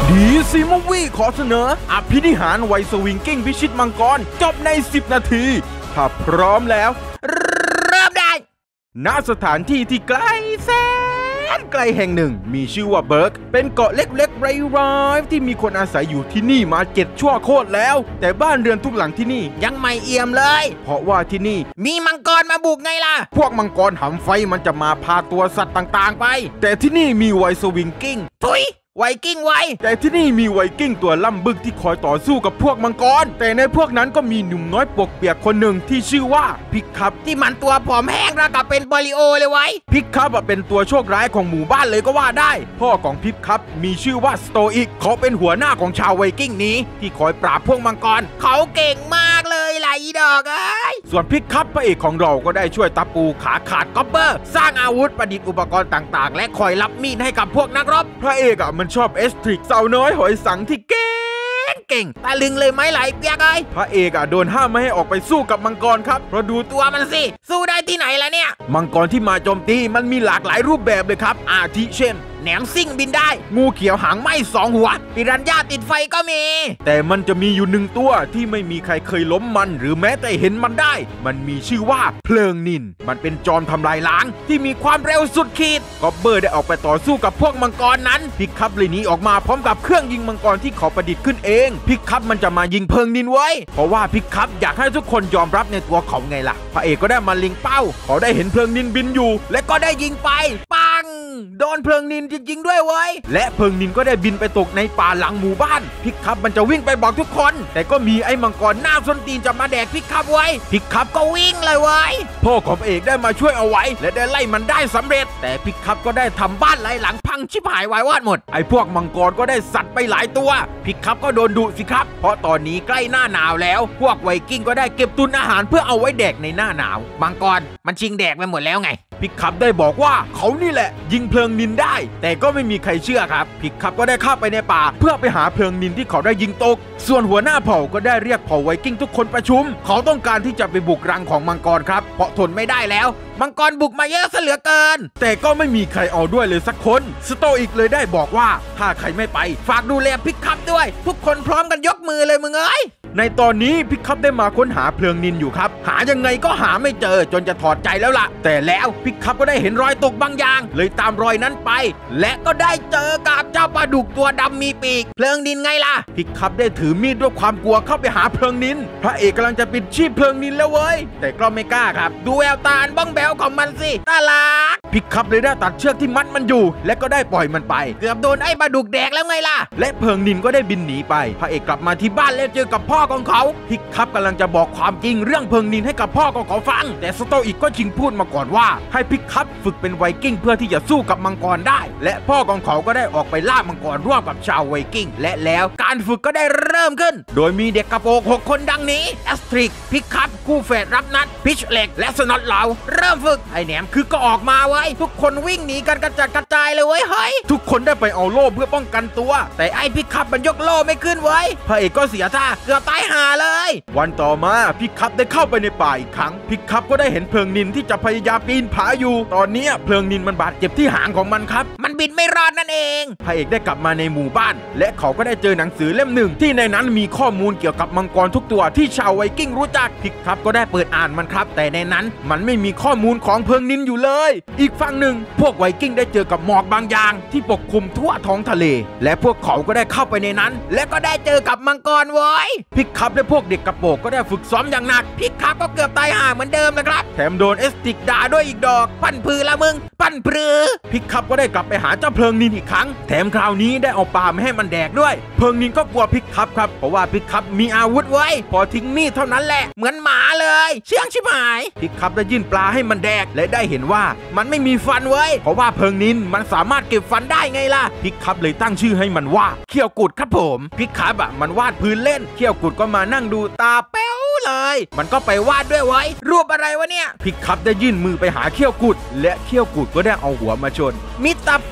ดีซีมูวี่ขอเสนออภินิหารไวสวิงกิ้งพิชิตมังกรจบใน10 นาทีถ้าพร้อมแล้วเริ่มได้ณสถานที่ที่ไกลแสนไกลแห่งหนึ่งมีชื่อว่าเบิร์กเป็นเกาะเล็กๆไร้ๆที่มีคนอาศัยอยู่ที่นี่มา7 ชั่วโคตรแล้วแต่บ้านเรือนทุกหลังที่นี่ยังไม่เอี่ยมเลยเพราะว่าที่นี่มีมังกรมาบุกไงล่ะพวกมังกรหำไฟมันจะมาพาตัวสัตว์ต่างๆไปแต่ที่นี่มีไวสวิงกิ้งทุยไวกิ้งไวแต่ที่นี่มีไวกิ้งตัวล่ำบึกที่คอยต่อสู้กับพวกมังกรแต่ในพวกนั้นก็มีหนุ่มน้อยปกเปียกคนหนึ่งที่ชื่อว่าพิกคับที่มันตัวผอมแห้งระกับเป็นโปลิโอเลยไว้พิกคับเป็นตัวโชคร้ายของหมู่บ้านเลยก็ว่าได้พ่อของพิกคับมีชื่อว่าสโตอิกเขาเป็นหัวหน้าของชาวไวกิ้งนี้ที่คอยปราบพวกมังกรเขาเก่งมากเลยล่ะอีดอกส่วนพิกคับพระเอกของเราก็ได้ช่วยตะปูขาขาดก๊อปเปอร์สร้างอาวุธประดิษฐ์อุปกรณ์ต่างๆและคอยรับมีดให้กับพวกนักรบพระเอกมันชอบเอสทริกสาวน้อยหอยสังที่เก่งตาลึงเลยไหมไหลเปียกพระเอกโดนห้ามไม่ให้ออกไปสู้กับมังกรครับเพราะดูตัวมันสิสู้ได้ที่ไหนล่ะเนี่ยมังกรที่มาโจมตีมันมีหลากหลายรูปแบบเลยครับอาทิเช่นแหนมซิ่งบินได้งูเขียวหางไหม้2 หัวปิรันย่าติดไฟก็มีแต่มันจะมีอยู่1 ตัวที่ไม่มีใครเคยล้มมันหรือแม้แต่เห็นมันได้มันมีชื่อว่าเพลิงนินมันเป็นจอมทำลายล้างที่มีความเร็วสุดขีดก็เบอร์ได้ออกไปต่อสู้กับพวกมังกรนั้นพิกคับเลยหนีออกมาพร้อมกับเครื่องยิงมังกรที่เขาประดิษฐ์ขึ้นเองพิกคับมันจะมายิงเพลิงนินไว้เพราะว่าพิกคับอยากให้ทุกคนยอมรับในตัวเขาไงล่ะพระเอกก็ได้มาลิงเป้าเขาได้เห็นเพลิงนินบินอยู่และก็ได้ยิงไปปังโดนเพลิงนินจริงๆด้วยเว้ยและเพลิงนินก็ได้บินไปตกในป่าหลังหมู่บ้านพิกคับมันจะวิ่งไปบอกทุกคนแต่ก็มีไอ้มังกรหน้าส้นตีนจะมาแดกพิกคับไว้พิกคับก็วิ่งเลยเว้ยพ่อของเอกได้มาช่วยเอาไว้และได้ไล่มันได้สำเร็จแต่พิกคับก็ได้ทำบ้านหลายหลังพังชิบหายวายวอดหมดไอ้พวกมังกรก็ได้สัตว์ไปหลายตัวพิกคับก็โดนดุสิครับเพราะตอนนี้ใกล้หน้าหนาวแล้วพวกไวกิ้งก็ได้เก็บตุนอาหารเพื่อเอาไว้แดกในหน้าหนาวมังกรมันชิงแดกไปหมดแล้วไงพิกคับได้บอกว่าเขานี่แหละยิงเพลิงนินได้แต่ก็ไม่มีใครเชื่อครับพิกคับก็ได้เข้าไปในป่าเพื่อไปหาเพลิงนินที่เขาได้ยิงตกส่วนหัวหน้าเผ่าก็ได้เรียกเผ่าไวกิ้งทุกคนประชุมเขาต้องการที่จะไปบุกรังของมังกรครับเพราะทนไม่ได้แล้วมังกรบุกมาเยอะซะเหลือเกินแต่ก็ไม่มีใครเอาด้วยเลยสักคนสโตอิกเลยได้บอกว่าถ้าใครไม่ไปฝากดูแลพิกคับด้วยทุกคนพร้อมกันยกมือเลยมึงเอ้ยในตอนนี้พิกคับได้มาค้นหาเพลิงนินอยู่ครับหายังไงก็หาไม่เจอจนจะถอดใจแล้วล่ะแต่แล้วพิกคับก็ได้เห็นรอยตกบางอย่างเลยตามรอยนั้นไปและก็ได้เจอกับเจ้าปลาดุกตัวดำมีปีกเพลิงนินไงล่ะพิกคับได้ถือมีดด้วยความกลัวเข้าไปหาเพลิงนินพระเอกกำลังจะปิดชีพเพลิงนินแล้วเว้ยแต่ก็ไม่กล้าครับดูแววตาบ้องแบวของมันสิน่ารักพิกคับเลยได้ตัดเชือกที่มัดมันอยู่และก็ได้ปล่อยมันไปเกือบโดนไอ้ปลาดุกแดกแล้วไงล่ะและเพลิงนินก็ได้บินหนีไปพระเอกกลับมาที่บ้านแล้วเจอกับพ่อของเขาพิกคับกำลังจะบอกความจริงเรื่องเพลิงนินให้กับพ่อของเขาฟังแต่สโตอิกก็ชิงพูดมาก่อนว่าให้พิกคับฝึกเป็นไวกิ้งเพื่อที่จะสู้กับมังกรได้และพ่อของเขาก็ได้ออกไปล่ามังกรร่วมกับชาวไวกิ้งและแล้วการฝึกก็ได้เริ่มขึ้นโดยมีเด็กกระโปรง6 คนดังนี้แอสทริกพิกคับคู่แฝดรับนัดพิชเล็กและสน็อตเหลาเริ่มฝึกไอ้แหนมคือก็ออกมาไว้ทุกคนวิ่งหนีกันกระจัดกระจายเลยเว้ยเฮ้ยทุกคนได้ไปเอาโล่เพื่อป้องกันตัวแต่ไอ้พิกคับมันยกโล่ไม่ขึ้นไว้พระเอกก็เสียท่าเกือบตายห่าเลยวันต่อมาพิกคับได้เข้าไปในป่าอีกครั้งพิกคับก็ได้เห็นเพลิงนินที่จะพยายามปีนผาอยู่ตอนนี้เพลิงนินมันบาดเจ็บที่หางของมันครับมันบินไม่รอดนั่นเองพระเอกได้กลับมาในหมู่บ้านและเขาก็ได้เจอหนังสือเล่มหนึ่งที่ในนั้นมีข้อมูลเกี่ยวกับมังกรทุกตัวที่ชาวไวกิ้งรู้จักพิกคับก็ได้เปิดอ่านมันครับแต่ในนั้นมันไม่มีข้อมูลของเพลิงนินอยู่เลยอีกฝั่งหนึ่งพวกไวกิ้งได้เจอกับหมอกบางอย่างที่ปกคลุมทั่วท้องทะเลและพวกเขาก็ได้เข้าไปในนั้นและก็ได้เจอกับมังกรไว้พิกคับและพวกเด็กกระโปรงก็ได้ฝึกซ้อมอย่างหนักพิกคับก็เกือบตายห่าเหมือนเดิมนะครับแถมโดนเอสติกด่าด้วยอีกดอกปั่นพือละมึงปั่นพือพิกคับก็ได้กลับไปหาเจ้าเพลิงนินอีกครั้งแถมคราวนี้ได้เอาปลามาให้มันแดกด้วยเพลิงนินก็กลัวพิกคับครับเพราะว่าพิกคับมีอาวุธไว้พอทิ้งมีดเท่านั้นแหละเหมือนหมาเลยเชื่องชิบหายพิกคับได้ยื่นปลาให้มันแดกและได้เห็นว่ามันไม่มีฟันไว้เพราะว่าเพลิงนินมันสามารถเก็บฟันได้ไงล่ะพิกคับเลยตั้งชื่อให้มันว่าเขี้ยวกุดครับผมพิกคับมันวาดพื้นเล่นเขี้ยวกุดก็มานั่งดูตาแป๊วเลยมันก็ไปวาดด้วยไว้รูปอะไรวะเนี่ยพิกคับได้ยื่นมือไปหาเขี้ยวกุดและเขี้ยวกุดก็ได้เอาหัวมาชนมิตรภาพบ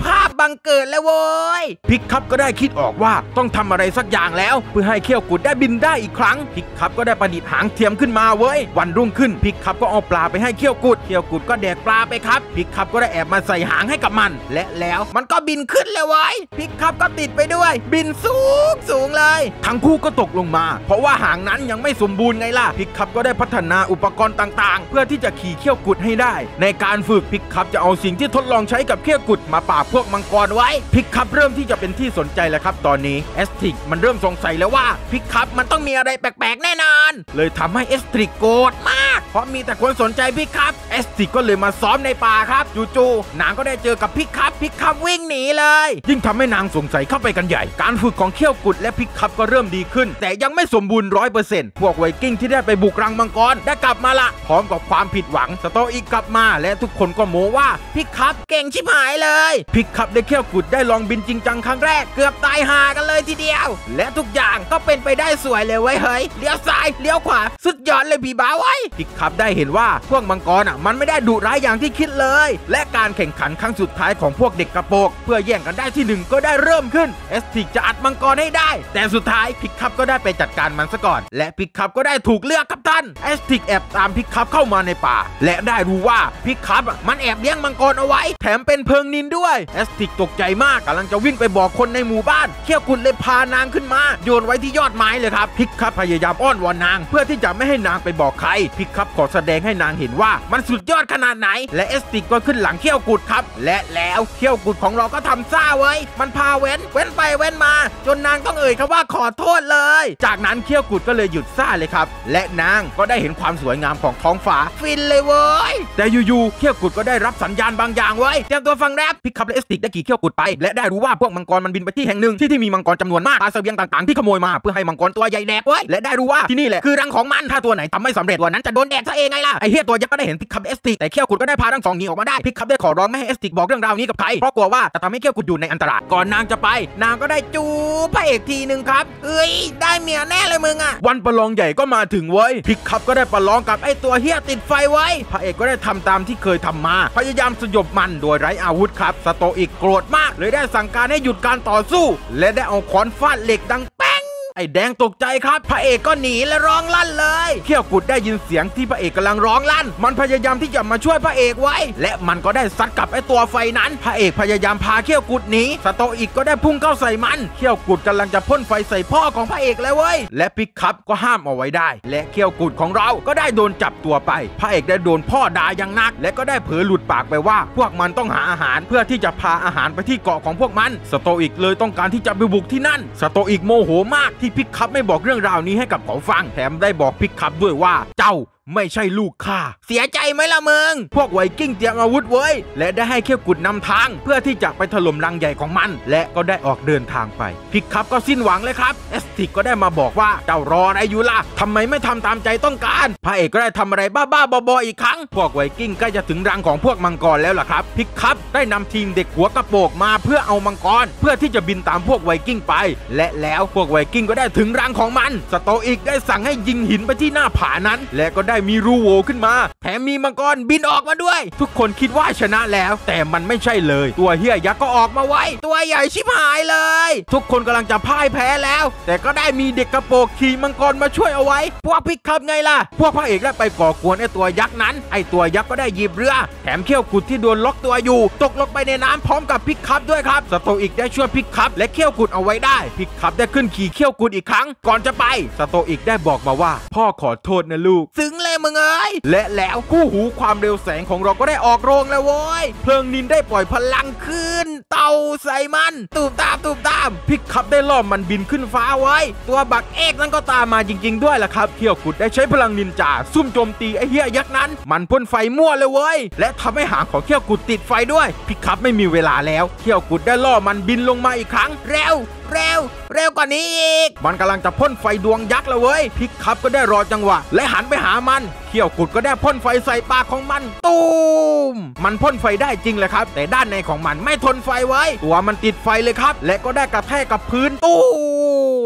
บังเกิดแล้วโว้ยพิกคัพก็ได้คิดออกว่าต้องทำอะไรสักอย่างแล้วเพื่อให้เขี้ยวกุดได้บินได้อีกครั้งพิกคัพก็ได้ประดิษฐ์หางเทียมขึ้นมาเว้ยวันรุ่งขึ้นพิกคัพก็เอาปลาไปให้เขี้ยวกุดก็แดกปลาไปครับพิกคัพก็ได้แอบมาใส่หางให้กับมันและแล้วมันก็บินขึ้นเลยเว้ยพิกคัพก็ติดไปด้วยบินสูงเลยทั้งคู่ก็ตกลงมาเพราะว่าหางนั้นยังไม่สมบูรณ์ไงล่ะพิกคัพก็ได้พัฒนาอุปกรณ์ต่างๆเพื่อที่จะขี่เขี้ยวกุดให้ได้ในการฝึกพิกคัพจะเอาสิ่งที่ทดลองใช้กับเขี้ยวกุดมาปราบพวกมังกรไว้พิกคัพเริ่มที่จะเป็นที่สนใจแล้วครับตอนนี้เอสติกมันเริ่มสงสัยแล้วว่าพิกคัพมันต้องมีอะไรแปลกๆแน่นอนเลยทำให้เอสติกโกรธมากเพราะมีแต่คนสนใจพิกคัพเอสติกก็เลยมาซ้อมในป่าครับจู่ๆนางก็ได้เจอกับพิกคัพวิ่งหนีเลยยิ่งทำให้นางสงสัยเข้าไปกันใหญ่การฝึกของเขี้ยวกุดและพิกคัพก็เริ่มดีขึ้นแต่ยังไม่สมบูรณ์ 100% พวกไวกิ้งที่ได้ไปบุกรังมังกรได้กลับมาละพร้อมกับความผิดหวังสโตอิกกลับมาและทุกคนก็โม้ว่าพิกคัพเก่งชิบหายเลยพิกคัพได้เขี้ยวกุดได้ลองบินจริงจังครั้งแรกเกือบตายห่ากันเลยทีเดียวและทุกอย่างก็เป็นไปได้สวยเลยเว้ยเฮ้ยเลี้ยวซ้ายเลี้ยวขวาสุดยอดเลยพี่บ้าไว้พิกคัพได้เห็นว่าพวกมังกรมันไม่ได้ดุร้ายอย่างที่คิดเลยและการแข่งขันครั้งสุดท้ายของพวกเด็กกระโปรงเพื่อแย่งกันได้ที่1ก็ได้เริ่มขึ้นเอสติกจะอัดมังกรให้ได้แต่สุดท้ายพิกคัพก็ได้ไปจัดการมันซะก่อนและพิกคัพก็ได้ถูกเลือกครับท่านเอสติกแอบตามพิกคัพเข้ามาในป่าและได้รู้ว่าพิกคัพมันแอบเลี้ยงมังกรเอาไว้แถมเป็นเพิงนินด้วยเอสติกตกใจมากกำลังจะวิ่งไปบอกคนในหมู่บ้านเขี้ยวกุดเลยพานางขึ้นมาโยนไว้ที่ยอดไม้เลยครับพิกคัพพยายามอ้อนวอนนางเพื่อที่จะไม่ให้นางไปบอกใครพิกคัพขอแสดงให้นางเห็นว่ามันสุดยอดขนาดไหนและเอสติกก็ขึ้นหลังเขี้ยวกุดครับและแล้วเขี้ยวกุดของเราก็ทำซ่าเว้ยมันพาเว้นไปเว้นมาจนนางต้องเอ่ยคำว่าขอโทษเลยจากนั้นเขี้ยวกุดก็เลยหยุดซ่าเลยครับและนางก็ได้เห็นความสวยงามของท้องฟ้าฟินเลยเว้ยแต่อยู่ๆเขี้ยวกุดก็ได้รับสัญญาณบางอย่างเว้ยเตรียมตัวฟังแรปพิกคัพและเอสติกได้ขี่เขี้ยวกุดไปและได้รู้ว่าพวกมังกรมันบินไปที่แห่งหนึ่งที่มีมังกรจำนวนมากปลาเสบียงต่างๆที่ขโมยมาเพื่อให้มังกรตัวใหญ่แดกเว้ยและได้รู้ว่าที่นี่แหละคือรังของมันถ้าตัวไหนทำไม่สำเร็จตัวนั้นจะโดนแดกซะเองไงล่ะไอเหี้ยตัวยักษ์ก็ได้เห็นพิกคัพเอสติกแต่เขี้ยวกุดก็ได้พาทั้งสองหนีออกมาได้พิกคัพได้ขอร้องไม่ให้เอสติกบอกเรื่องราวนี้กับใครเพราะกลัวว่าจะทำให้เขี้ยวกุดอยู่ในอันตรายก่อนนางจะไปนางก็ได้จูบพระเอกทีนึงครับได้เมียแน่เลยมึงอะวันประลองใหญ่ก็มาถึงเว้ยพิกคัพก็ได้ประลองกับไอตัวเหี้ยติดไฟไว้พระเอกก็ได้ทำตามที่เคยทำมาพยายามสยบมันโดยไร้อาวุธครับสโตอิกโกรธมากเลยได้สั่งการให้หยุดการต่อสู้และได้เอาค้อนฟาดเหล็กดังแป้งไอ้แดงตกใจครับพระเอกก็หนีและร้องลั่นเลยเขี้ยวกุดได้ยินเสียงที่พระเอกกำลังร้องลั่นมันพยายามที่จะมาช่วยพระเอกไว้และมันก็ได้ซัดกับไอ้ตัวไฟนั้นพระเอกพยายามพาเขี้ยวกุดหนีสโตอิกก็ได้พุ่งเข้าใส่มันเขี้ยวกุดกำลังจะพ่นไฟใส่พ่อของพระเอกแล้วเว้ยและพิกคัพก็ห้ามเอาไว้ได้และเขี้ยวกุดของเราก็ได้โดนจับตัวไปพระเอกได้โดนพ่อด่าอย่างหนักและก็ได้เผลอหลุดปากไปว่าพวกมันต้องหาอาหารเพื่อที่จะพาอาหารไปที่เกาะของพวกมันสโตอิกเลยต้องการที่จะไปบุกที่นั่นสโตอิกโมโหมากที่พิกคัพไม่บอกเรื่องราวนี้ให้กับเขาฟังแถมได้บอกพิกคัพด้วยว่าเจ้าไม่ใช่ลูกข้าเสียใจไหมล่ะมึงพวกไวกิ้งเตรียมอาวุธไว้และได้ให้เขี้ยวกุดนำทางเพื่อที่จะไปถล่มรังใหญ่ของมันและก็ได้ออกเดินทางไปพิกคัพก็สิ้นหวังเลยครับเอสติกก็ได้มาบอกว่าเจ้ารออะไรอยู่ล่ะทำไมไม่ทำตามใจต้องการพระเอกก็ได้ทำอะไรบ้าๆบอๆอีกครั้งพวกไวกิ้งใกล้จะถึงรังของพวกมังกรแล้วล่ะครับพิกคัพได้นำทีมเด็กหัวกระโปงมาเพื่อเอามังกรเพื่อที่จะบินตามพวกไวกิ้งไปและแล้วพวกไวกิ้งก็ได้ถึงรังของมันสโตอิกได้สั่งให้ยิงหินไปที่หน้าผานั้นและก็ได้มีรูโหว่ขึ้นมาแถมมีมังกรบินออกมาด้วยทุกคนคิดว่าชนะแล้วแต่มันไม่ใช่เลยตัวเหี้ยยักษ์ก็ออกมาไว้ตัวใหญ่ชิบหายเลยทุกคนกำลังจะพ่ายแพ้แล้วแต่ก็ได้มีเด็กกระโปรงขี่มังกรมาช่วยเอาไว้พวกพิกคัพไงล่ะพวกพระเอกได้ไปก่อกวนไอ้ตัวยักษ์นั้นไอ้ตัวยักษ์ก็ได้หยิบเรือแถมเขี้ยวกุดที่โดนล็อกตัวอยู่ตกลงไปในน้ำพร้อมกับพิกคัพด้วยครับสโตอิกได้ช่วยพิกคัพและเขี้ยวกุดเอาไว้ได้พิกคัพได้ขึ้นขี่เขี้ยวกุดอีกครั้งก่อนจะไปสโตอิกได้บอกมาว่าพ่อขอโทษนะลูกซึ้งเลยมึงเอ้ยและแล้วคู่หูความเร็วแสงของเราก็ได้ออกโรงแล้วโว้ยเพลิงนินได้ปล่อยพลังขึ้นเต่าใส่มันตูมตามพิกคัพได้ล่อมันบินขึ้นฟ้าไว้ตัวบักเอกนั้นก็ตามมาจริงๆด้วยล่ะครับเขี้ยวกุดได้ใช้พลังนินจาซุ่มโจมตีไอ้เหี้ยยักษ์นั้นมันพ่นไฟมั่วเลยเว้ยและทำให้หางของเขี้ยวกุดติดไฟด้วยพิกคัพไม่มีเวลาแล้วเขี้ยวกุดได้ล่อมันบินลงมาอีกครั้งเร็วกว่านี้อีกมันกำลังจะพ่นไฟดวงยักษ์แล้วเว้ยพิกคัพก็ได้รอจังหวะและหันไปหามันเขี้ยวกุดก็ได้พ่นไฟใส่ปากของมันตูมมันพ่นไฟได้จริงเลยครับแต่ด้านในของมันไม่ทนไฟไว้ตัวมันติดไฟเลยครับและก็ได้กระแทกกับพื้นตูม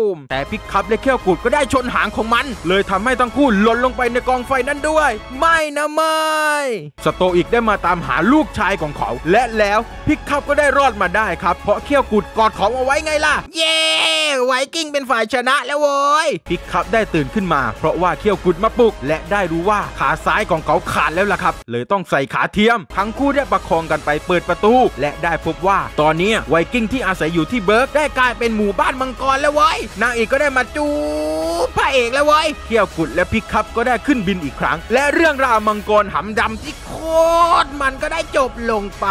แต่พิกคัพและเขี้ยวกุดก็ได้ชนหางของมันเลยทำให้ทั้งคู่หล่นลงไปในกองไฟนั้นด้วยไม่นะไม่สโตอิกได้มาตามหาลูกชายของเขาและแล้วพิกคัพก็ได้รอดมาได้ครับเพราะเขี้ยวกุดกอดเขาเอาไว้ไงล่ะเย้ไวกิ้งเป็นฝ่ายชนะแล้วโว้ยพิกคัพได้ตื่นขึ้นมาเพราะว่าเขี้ยวกุดมาปลุกและได้รู้ว่าขาซ้ายของเขาขาดแล้วล่ะครับเลยต้องใส่ขาเทียมทั้งคู่ได้ประคองกันไปเปิดประตูและได้พบว่าตอนนี้ไวกิ้งที่อาศัยอยู่ที่เบิร์กได้กลายเป็นหมู่บ้านมังกรแล้วเว้ยนางเอกก็ได้มาจูบพระเอกแล้วเว้ยเขี้ยวกุดและพิกคัพก็ได้ขึ้นบินอีกครั้งและเรื่องราวมังกรหำดำที่โคตรมันก็ได้จบลงไป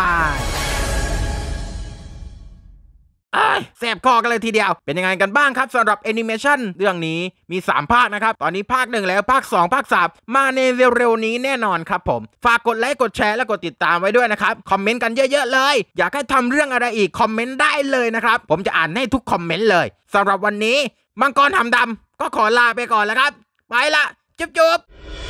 แสบคอกันเลยทีเดียวเป็นยังไงกันบ้างครับสำหรับแอนิเมชันเรื่องนี้มี3ภาคนะครับตอนนี้ภาค1แล้วภาค2ภาค3มาในเร็วๆนี้แน่นอนครับผมฝากกดไลค์กดแชร์และกดติดตามไว้ด้วยนะครับคอมเมนต์กันเยอะๆเลยอยากให้ทำเรื่องอะไรอีกคอมเมนต์ได้เลยนะครับผมจะอ่านให้ทุกคอมเมนต์เลยสำหรับวันนี้มังกรหำดำก็ขอลาไปก่อนแล้วครับไปละจุ๊บ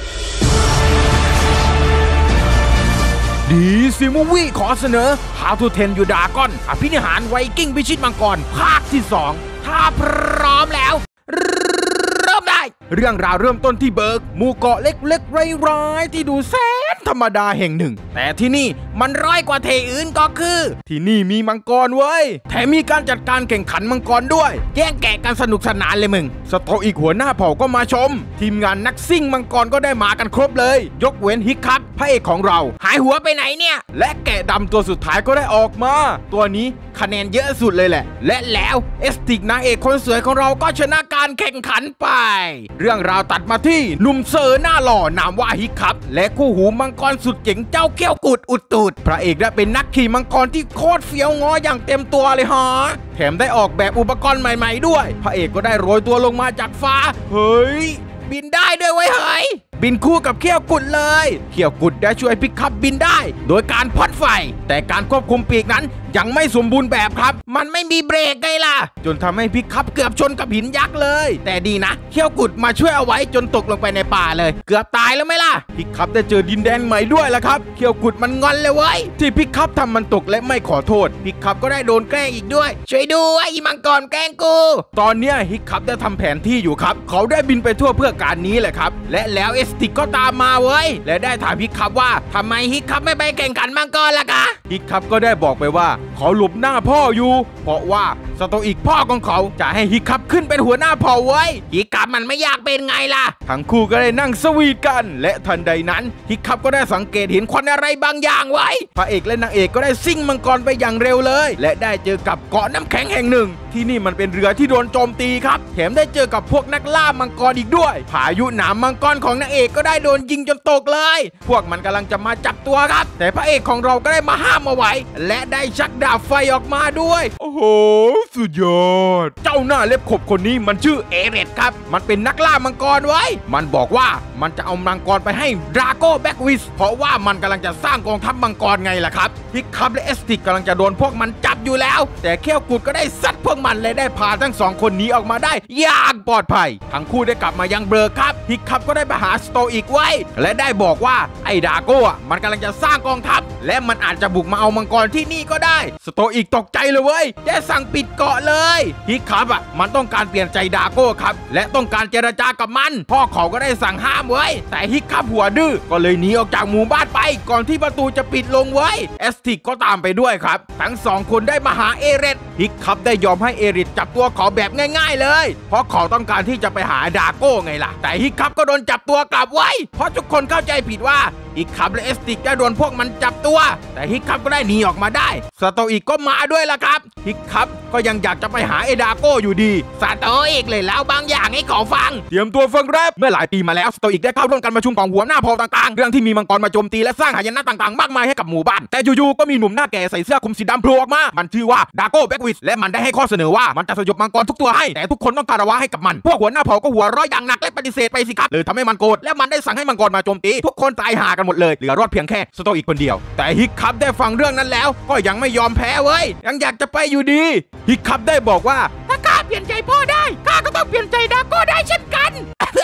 ดีซีมูวี่ขอเสนอ How to Train Your Dragon อภินิหารไวกิ้งพิชิตมังกรภาคที่2ถ้าพร้อมแล้วเริ่มได้เรื่องราวเริ่มต้นที่เบิร์กหมู่เกาะเล็กๆร้ายๆที่ดูแสนธรรมดาแห่งหนึ่งแต่ที่นี่มันร้อยกว่าเทอื่นก็คือที่นี่มีมังกรเว้ยแถมมีการจัดการแข่งขันมังกรด้วยแย่งแกะกันสนุกสนานเลยมึงสโตอิกหัวหน้าเผ่าก็มาชมทีมงานนักซิ่งมังกรก็ได้มากันครบเลยยกเว้นฮิกคัพพระเอกของเราหายหัวไปไหนเนี่ยและแกะดำตัวสุดท้ายก็ได้ออกมาตัวนี้คะแนนเยอะสุดเลยแหละและแล้วเอสติกนางเอกคนสวยของเราก็ชนะการแข่งขันไปเรื่องราวตัดมาที่หนุ่มเซอร์หน้าหล่อนามว่าฮิกคัพและคู่หูมังกรสุดเจ๋งเจ้าเขี้ยวกุดอุดตูดพระเอกได้เป็นนักขี่มังกรที่โคตรเฟี้ยวง้ออย่างเต็มตัวเลยฮะแถมได้ออกแบบอุปกรณ์ใหม่ๆด้วยพระเอกก็ได้โรยตัวลงมาจากฟ้าเฮ้ยบินได้ด้วยเว้ยเฮ้ยบินคู่กับเขี้ยวกุดเลยเขี้ยวกุดได้ช่วยพิกคัพบินได้โดยการพ่นไฟแต่การควบคุมปีกนั้นยังไม่สมบูรณ์แบบครับมันไม่มีเบรกไงล่ะจนทำให้พิกคัพเกือบชนกับหินยักษ์เลยแต่ดีนะเขี้ยวกุดมาช่วยเอาไว้จนตกลงไปในป่าเลยเกือบตายแล้วไหมล่ะพิกคัพได้เจอดินแดนใหม่ด้วยล่ะครับเขี้ยวกุดมันงอนเลยเว้ยที่พิกคัพทำมันตกและไม่ขอโทษพิกคัพก็ได้โดนแกล้งอีกด้วยช่วยด้วยอีมังกรแกล้งกูตอนเนี้ยฮิกคัพได้ทำแผนที่อยู่ครับเขาได้บินไปทั่วเพื่อการนี้แหละครับและแล้วเอสติกก็ตามมาเว้ยและได้ถามฮิกคัพว่าทำไมฮิกคัพไม่ไปแข่งขันมังกรล่ะกะฮิกคัพก็ได้บอกไปว่าเขาหลบหน้าพ่ออยู่เพราะว่าสโตอิกพ่อของเขาจะให้ฮิกคัพขึ้นเป็นหัวหน้าเผ่าไว้ฮิกคัพมันไม่อยากเป็นไงล่ะทั้งคู่ก็ได้นั่งสวีทกันและทันใดนั้นฮิกคัพก็ได้สังเกตเห็นควันอะไรบางอย่างไว้พระเอกและนางเอกก็ได้ซิ่งมังกรไปอย่างเร็วเลยและได้เจอกับเกาะน้ำแข็งแห่งหนึ่งที่นี่มันเป็นเรือที่โดนโจมตีครับแถมได้เจอกับพวกนักล่ามังกรอีกด้วยพายุหนามมังกรของนางเอกก็ได้โดนยิงจนตกเลยพวกมันกำลังจะมาจับตัวครับแต่พระเอกของเราก็ได้มาห้ามเอาไว้และได้ชักดาบไฟออกมาด้วยโอ้โหสุดยอดเจ้าหน้าเล็บขบคนนี้มันชื่อเอเรตครับมันเป็นนักล่ามังกรไว้มันบอกว่ามันจะเอามังกรไปให้ดราโก้แบ็กวิสเพราะว่ามันกำลังจะสร้างกองทัพมังกรไงล่ะครับฮิกคัพและเอสติกกำลังจะโดนพวกมันจับอยู่แล้วแต่เขี้ยวกุดก็ได้ซัดพวกมันและได้พาทั้ง2คนนี้ออกมาได้อย่างปลอดภัยทั้งคู่ได้กลับมายังเบิร์กครับฮิกคัพก็ได้ไปหาสโตอิกไว้และได้บอกว่าไอ้ดราโก้มันกำลังจะสร้างกองทัพและมันอาจจะบุกมาเอามังกรที่นี่ก็ได้สโตอิกตกใจเลยเว้ยได้สั่งปิดเกาะเลยฮิกคัพมันต้องการเปลี่ยนใจดราโก้ครับและต้องการเจรจากับมันพ่อเขาก็ได้สั่งห้ามไว้แต่ฮิกคัพหัวดื้อก็เลยหนีออกจากหมู่บ้านไปก่อนที่ประตูจะปิดลงไว้เอสติกก็ตามไปด้วยครับทั้ง2คนได้มาหาเอเรตฮิกคัพได้ยอมให้เอเรตจับตัวเขาแบบง่ายๆเลยเพราะเขาต้องการที่จะไปหาดราโก้ไงล่ะแต่ฮิกคัพก็โดนจับตัวกลับไว้เพราะทุกคนเข้าใจผิดว่าฮิกคัพและเอสติกได้โดนพวกมันจับตัวแต่ฮิกคัพก็ได้หนีออกมาได้สโตอิกก็มาด้วยล่ะครับฮิกคัพก็ยังอยากจะไปหาเอดาโก้อยู่ดีสโตอิกเลยแล้วบางอย่างให้ขอฟังเตรียมตัวฟังแรปเมื่อหลายปีมาแล้วสโตอิกได้เข้าร่วมการประชุมของหัวหน้าเผ่าต่างๆเรื่องที่มีมังกรมาโจมตีและสร้างหายนะต่างๆมากมายให้กับหมู่บ้านแต่อยู่ๆก็มีหนุ่มหน้าแก่ใส่เสื้อคลุมสีดำโผล่ออกมามันชื่อว่าดาโก้แบ็กวิสและมันได้ให้ข้อเสนอว่ามันจะสยบมังกรทุกตัวให้แต่ทุกคนต้องคารวะให้กับมันพวกหัวหน้าเผ่าก็หัวเราะอย่างหนักและปฏิเสธไปสิครับเลยทำให้มันโกรธและมันได้สั่งให้มังกรมาโจมตีทุกคนตายห่ากันหมดเลยเหลือรอดเพียงแค่สโตอิกคนเดียวแต่ฮิกคัพได้ฟังเรื่องนั้นแล้วก็ยังไม่ยอมแพ้เว้ยยังอยากจะไปอยู่ดีฮิกคัพได้บอกว่าถ้าข้าเปลี่ยนใจพ่อได้ข้าก็ต้องเปลี่ยนใจดาโก้ได้เช่นกัน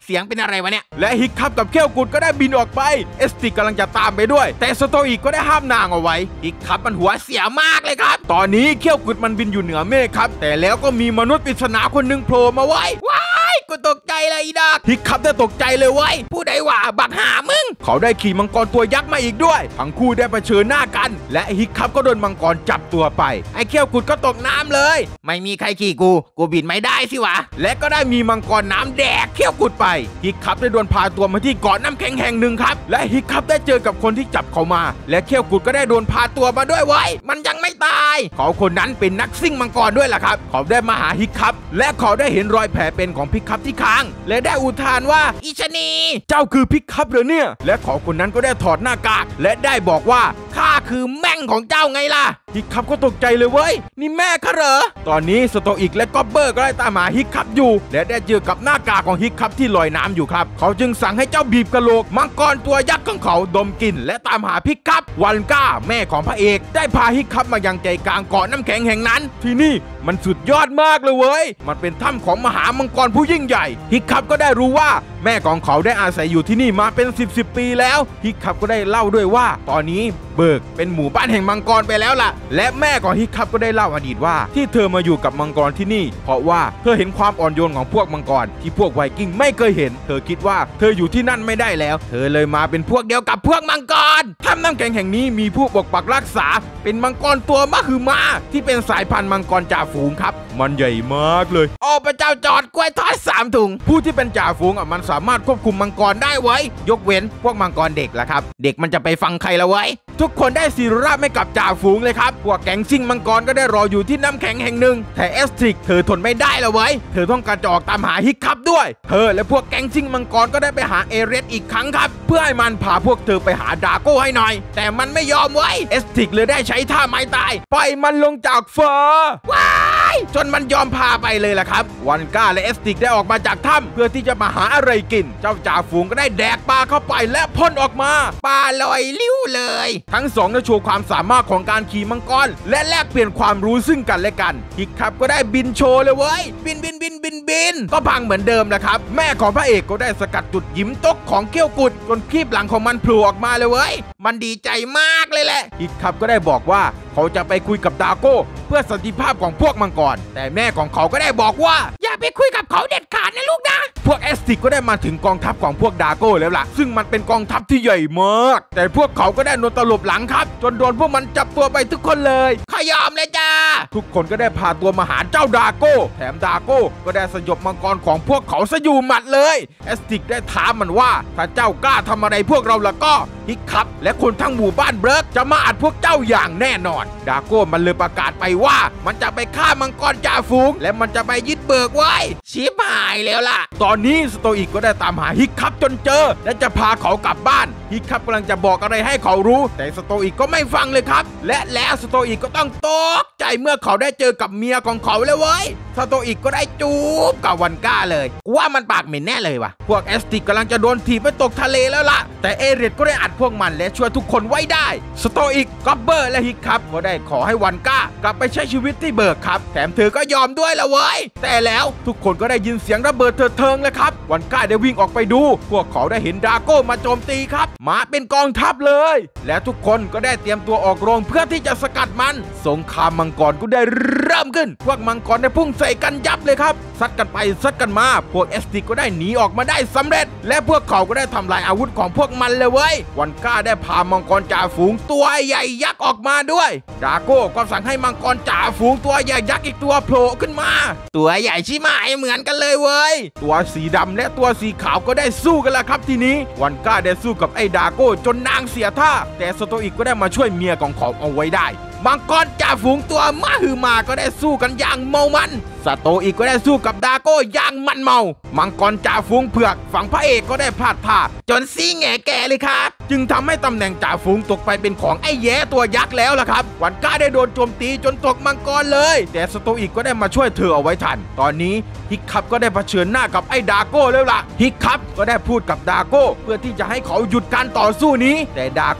เสียงเป็นอะไรวะเนี่ยและฮิกคัพกับเขี้ยวกุดก็ได้บินออกไปเอสติกกำลังจะตามไปด้วยแต่สโตอิกก็ได้ห้ามนางเอาไว้ฮิกคัพมันหัวเสียมากเลยครับตอนนี้เขี้ยวกุดมันบินอยู่เหนือเมฆครับแต่แล้วก็มีมนุษย์ปริศนาคนหนึ่งโผล่มาไว้กูตกใจเลยอีดอกฮิกคัพได้ตกใจเลยไว้ผู้ใดว่าบักหามึงเขาได้ขี่มังกรตัวยักษ์มาอีกด้วยทั้งคู่ได้เผชิญหน้ากันและฮิกคัพก็โดนมังกรจับตัวไปไอ้เขี้ยวกุดก็ตกน้ำเลยไม่มีใครขี่กูบินไม่ได้สิวะและก็ได้มีมังกรน้ำแดกเขี้ยวกุดไปฮิกคัพได้โดนพาตัวมาที่เกาะน้ำแข็งแห่งหนึ่งครับและฮิกคัพได้เจอกับคนที่จับเขามาและเขี้ยวกุดก็ได้โดนพาตัวมาด้วยไว้มันยังไม่ตายเขาคนนั้นเป็นนักซิ่งมังกรด้วยล่ะครับเขาได้มาหาฮิกคัพและเขาได้เห็นรอยแผลเป็นของฮิกคัพที่คางและได้อุทานว่าอิชนีเจ้าคือฮิกคัพเหรอเนี่ยและเขาคนนั้นก็ได้ถอดหน้ากากและได้บอกว่าข้าคือแม่งของเจ้าไงล่ะฮิกคัพก็ตกใจเลยเว้ยนี่แม่ข้าเหรอตอนนี้สโตอิกและกอบเบอร์ก็ได้ตามหาฮิกคัพอยู่และได้เจอกับหน้ากากของฮิกคัพที่ลอยน้ำอยู่ครับเขาจึงสั่งให้เจ้าบีบกะโหลกมังกรตัวยักษ์ของเขาดมกลิ่นและตามหาฮิกคัพวันก้าแม่ของพระเอกได้พาฮิกคัพมายังใจกลางเกาะน้ำแข็งแห่งนั้นที่นี่มันสุดยอดมากเลยเว้ยมันเป็นถ้ำของมหามังกรผู้ยิ่งใหญ่ฮิกคัพก็ได้รู้ว่าแม่ของเขาได้อาศัยอยู่ที่นี่มาเป็น10 ปีแล้วฮิกคัพก็ได้เล่าด้วยว่าตอนนี้เบิกเป็นหมู่บ้านแห่งมังกรไปแล้วล่ะและแม่ของฮิกคัพก็ได้เล่าอดีตว่าที่เธอมาอยู่กับมังกรที่นี่เพราะว่าเธอเห็นความอ่อนโยนของพวกมังกรที่พวกไวกิ้งไม่เคยเห็นเธอคิดว่าเธออยู่ที่นั่นไม่ได้แล้วเธอเลยมาเป็นพวกเดียวกับพวกมังกรถ้ำน้ำแข็งแห่งนี้มีผู้ปกปักรักษาเป็นมังกรตัวมหึมาที่เป็นสายพันธุ์มังกรจ่าฝูงครับมันใหญ่มากเลยพระเจ้าจอดกล้วยทอด3 ถุงผู้ที่เป็นจ่าฝูงมันสามารถควบคุมมังกรได้ไว้ยกเว้นพวกมังกรเด็กล่ะครับเด็กมันจะไปฟังใครละไว้ทุกคนได้ศิราไม่กับจ่าฝูงเลยครับพวกแก๊งซิ่งมังกรก็ได้รออยู่ที่น้ำแข็งแห่งหนึ่งแต่เอสตริกเธอทนไม่ได้ละไว้เธอต้องการจะออกตามหาฮิกคัพด้วยเธอและพวกแก๊งซิ่งมังกรก็ได้ไปหาเอเรสอีกครั้งครับเพื่อให้มันพาพวกเธอไปหาดาโก้ให้หน่อยแต่มันไม่ยอมไว้เอสตริกเลยได้ใช้ท่าไม้ตายปล่อยมันลงจากฟ้าว้ายจนมันยอมพาไปเลยล่ะครับวันก้าและเอสติกได้ออกมาจากถ้ำเพื่อที่จะมาหาอะไรกินเจ้าจ่าฝูงก็ได้แดกปลาเข้าไปและพ่นออกมาปลาลอยลิ้วเลยทั้งสองได้โชว์ความสามารถของการขี่มังกรและแลกเปลี่ยนความรู้ซึ่งกันและกันฮิกคัพก็ได้บินโชว์เลยเว้ยบินก็พังเหมือนเดิมแหละครับแม่ของพระเอกก็ได้สกัดจุดยิ้มตกของเขี้ยวกุดจนครีบหลังของมันโผล่ออกมาเลยเว้ยมันดีใจมากเลยแหละฮิกคัพก็ได้บอกว่าเขาจะไปคุยกับดาโก้เพื่อสันติภาพของพวกมังกรแต่แม่ของเขาก็ได้บอกว่าอย่าไปคุยกับเขาเด็ดขาดนะลูกนะพวกเอสติกก็ได้มาถึงกองทัพของพวกดาโก้แล้วล่ะซึ่งมันเป็นกองทัพที่ใหญ่มากแต่พวกเขาก็ได้โดนตลบหลังครับจนโดนพวกมันจับตัวไปทุกคนเลยขยอมเลยจ้าทุกคนก็ได้พาตัวมาหาเจ้าดาโก้แถมดาโก้ก็ได้สยบมังกรของพวกเขาซะอยู่หมัดเลยเอสติกได้ถามมันว่าถ้าเจ้ากล้าทำอะไรพวกเราล่ะก็ฮิกคัพและคนทั้งหมู่บ้านเบิร์กจะมาอัดพวกเจ้าอย่างแน่นอนดาโก้มันเลยประกาศไปว่ามันจะไปฆ่ามังกรจ่าฝูงและมันจะไปยึดเบิร์กไว้ชิบหายแล้วล่ะตอนนี้สโตอิกก็ได้ตามหาฮิกคัพจนเจอและจะพาเขากลับบ้านฮิกคัพกำลังจะบอกอะไรให้เขารู้แต่สโตอิกก็ไม่ฟังเลยครับและแล้วสโตอิกก็ต้องตกใจเมื่อเขาได้เจอกับเมียของเขาเลยเว้ยสโตอิกก็ได้จูบกับวันก้าเลยว่ามันปากเหม็นแน่เลยว่ะพวกเอสติกกำลังจะโดนถีบไปตกทะเลแล้วล่ะแต่เอเรตก็ได้อัดพวกมันและช่วยทุกคนไว้ได้สโตอิกกอบเบอร์และฮิกคัพก็ได้ขอให้วันก้ากลับไปใช้ชีวิตที่เบิร์กครับแถมเธอก็ยอมด้วยละเว้ยแต่แล้วทุกคนก็ได้ยินเสียงระเบิดเถิงเลยครับวันก้าได้วิ่งออกไปดูพวกเขาได้เห็นดาโก้มาโจมตีครับมาเป็นกองทัพเลยและทุกคนก็ได้เตรียมตัวออกโรงเพื่อที่จะสกัดมันสงครามมังกรก็ได้เริ่มขึ้นพวกมังกรได้พุ่งใส่กันยับเลยครับซัดกันไปซัดกันมาพวกเอสติกก็ได้หนีออกมาได้สำเร็จและพวกเขาก็ได้ทำลายอาวุธของพวกมันเลยเว้ยวันก้าได้พามังกรจ่าฝูงตัวใหญ่ยักษ์ออกมาด้วยดาโก้ก็สั่งให้มังกรจ่าฝูงตัวใหญ่ยักษ์อีกตัวโผล่ขึ้นมาตัวใหญ่ชิบหายเหมือนกันเลยเว้ยตัวสีดำและตัวสีขาวก็ได้สู้กันแล้วครับทีนี้วันก้าได้สู้กับไอ้ดาโก้จนนางเสียท่าแต่สโตอิกก็ได้มาช่วยเมียของเขาเอาไว้ได้มังกรจ่าฝูงตัวมหึมาก็ได้สู้กันอย่างเมามันสโตอิกก็ได้สู้กับดาโก้อย่างมันเมามังกรจ่าฝูงเผือกฝั่งพระเอกก็ได้พลาดท่าจนซี่แง่แก่เลยครับจึงทำให้ตำแหน่งจ่าฝูงตกไปเป็นของไอ้แย่ตัวยักษ์แล้วล่ะครับวันก้าได้โดนโจมตีจนตกมังกรเลยแต่สโตอิกก็ได้มาช่วยเธอเอาไว้ทันตอนนี้ฮิกคัพก็ได้เผชิญหน้ากับไอ้ดาโก้แล้วล่ะฮิกคัพก็ได้พูดกับดาโก้เพื่อที่จะให้เขาหยุดการต่อสู้นี้แต่ดาโก้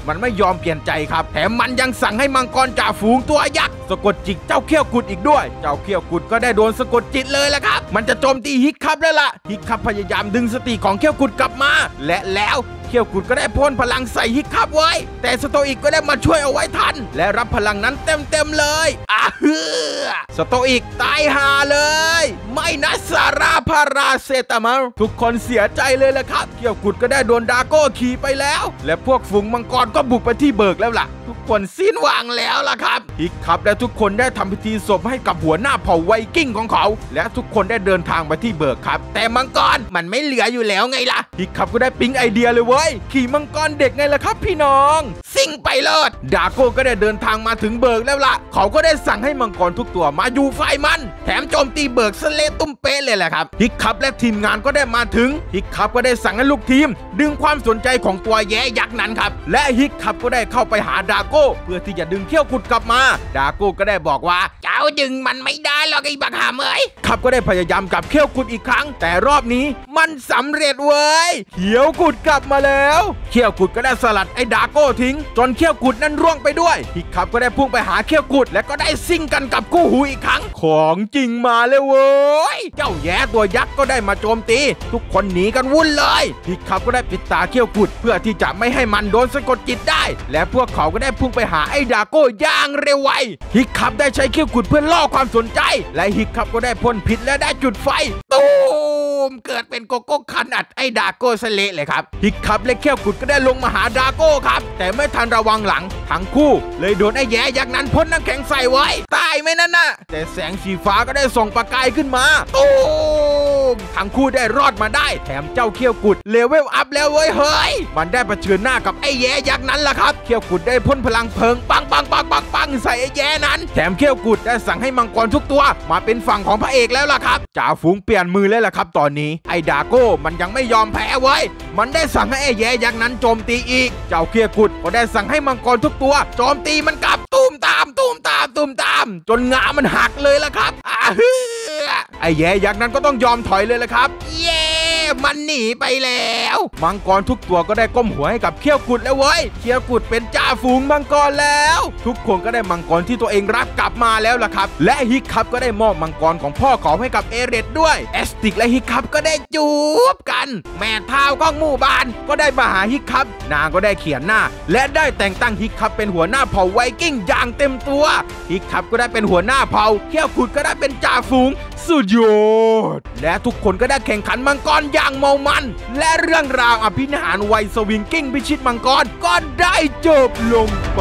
มันไม่ยอมเปลี่ยนใจครับแถมมันยังสั่งให้มังกรจ่าฝูงตัวยักษ์สะกดจิตเจ้าเขี้ยวกุดอีกด้วยเจ้าเขี้ยวกุดก็ได้โดนสะกดจิตเลยละครับมันจะโจมตีฮิกคัพแล้วล่ะฮิกคัพพยายามดึงสติของเขี้ยวกุดกลับมาและแล้วเขี้ยวกุดก็ได้พ่นพลังใส่ฮิกคัพไว้แต่สโตอิกก็ได้มาช่วยเอาไว้ทันและรับพลังนั้นเต็มเลยสโตอิกตายหาเลยไม่นะซาราพาราเซตามาทุกคนเสียใจเลยละครับเขี้ยวกุดก็ได้โดนดาโก้ขี่ไปแล้วและพวกฝูงมังกรก็บุกไปที่เบิกแล้วล่ะทุกคนสิ้นหวังแล้วล่ะครับฮิกคัพและทุกคนได้ทำพิธีศพให้กับหัวหน้าเผ่าไวกิ้งของเขาและทุกคนได้เดินทางไปที่เบิกครับแต่มังกรมันไม่เหลืออยู่แล้วไงล่ะฮิกคัพก็ได้ปิ๊งไอเดียเลยเว้ยขี่มังกรเด็กไงล่ะครับพี่น้องซิ่งไปเลิศดาโก้ก็ได้เดินทางมาถึงเบิกแล้วล่ะเขาก็ได้สั่งให้มังกรทุกตัวมาอยู่ฝ่ายมันแถมโจมตีเบิกสเลตุ้มเป๊ะเลยแหละครับฮิกคัพและทีมงานก็ได้มาถึงฮิกคัพก็ได้สั่งให้ลูกทีมดึงความสนใจของตัวแย้ยักษ์นั้นครับและฮิกคัพก็ได้เข้าไปหาดาโก้เพื่อที่จะดึงเขี้ยวกุดกลับมาดาโก้ก็ได้บอกว่าเจ้าดึงมันไม่ได้หรอกไอ้บักหามเอ้ยคัพก็ได้พยายามกับเขี้ยวกุดอีกครั้งแต่รอบนี้มันสำเร็จเว้ยเขี้ยวกุดกลับมาแล้วเขี้ยวกุดก็ได้สลัดไอ้ดาโก้ทิ้งจนเขี้ยวกุดนั้นร่วงไปด้วยฮิกคัพก็ได้พุ่งไปหาเขี้ยวกุดและก็ได้ซิ่งกันกับคู่หูอีกครั้งของจริงมาเลยเว้ยเจ้าแย้ตัวยักษ์ก็ได้มาโจมตีทุกคนหนีกันวุ่นเลยฮิกคัพก็ได้ปิดตาเขี้ยวกุดเพื่อที่จะไม่ให้มันโดนสะกดจิตได้และพวกเขาก็ได้พุ่งไปหาไอ้ดาโก้อย่างเร็วไวฮิกคัพได้ใช้เขี้ยวกุดเพื่อล่อความสนใจและฮิกคัพก็ได้พ่นพิษและได้จุดไฟตูมเกิดเป็นโกโก้คันอัดไอ้ดาโก้สเละเลยครับฮิกคัพและเขี้ยวกุดก็ได้ลงมาหาดาโก้ครับแต่ไม่ทันระวังหลังทั้งคู่เลยโดนไอ้แย้ยักษ์นั้นพ่นน้ำแข็งใส่ไว้ตายไหมนั่นน่ะแต่แสงสีฟ้าก็ได้ส่องประกายขึ้นมาตูมทั้งคู่ได้รอดมาได้แถมเจ้าเขี้ยวกุดเลเวลอัพแล้วเว้ยเฮ้ยมันได้เผชิญหน้ากับไอ้แย้ยักษ์นั้นล่ะครับเขี้ยวกุดได้พ่นพลังเพลิงปังใส่ไอ้แย้นั้นแถมเขี้ยวกุดได้สั่งให้มังกรทุกตัวมาเป็นฝั่งของพระเอกแล้วล่ะครับจ่าฝูงเปลี่ยนมือแล้วล่ะครับตอนนี้ไอ้ดาโก้มันยังไม่ยอมแพ้ไว้มันได้สั่งให้ไอ้แย้ยักษ์นั้นโจมตีอีกเจ้าเขี้ยวกุดก็ได้สั่งให้มังกรทุกตัวโจมตีมันกลับตูมตามจนงามันหักเลยล่ะครับไอ้แย้ยักษ์นั้นก็ต้องยอมถอยเลยล่ะครับเย้มันหนีไปแล้วมังกรทุกตัวก็ได้ก้มหัวให้กับเขี้ยวกุดแล้วเว้ยเขี้ยวกุดเป็นจ่าฝูงมังกรแล้วทุกคนก็ได้มังกรที่ตัวเองรักกลับมาแล้วล่ะครับและฮิกคัพก็ได้มอบมังกรของพ่อเขาให้กับเอเรตด้วยแอสติกและฮิกคัพก็ได้จูบกันแม่เท้าของหมู่บ้านก็ได้มาหาฮิกคัพนางก็ได้เขียนหน้าและได้แต่งตั้งฮิกคัพเป็นหัวหน้าเผ่าไวกิ้งอย่างเต็มตัวฮิกคัพก็ได้เป็นหัวหน้าเผ่าเขี้ยวกุดก็ได้เป็นจ่าฝูงสุดยอดและทุกคนก็ได้แข่งขันมังกรอย่างเมามันและเรื่องราวอภินิหารไวสวิงกิ้งพิชิตมังกรก็ได้จบลงไป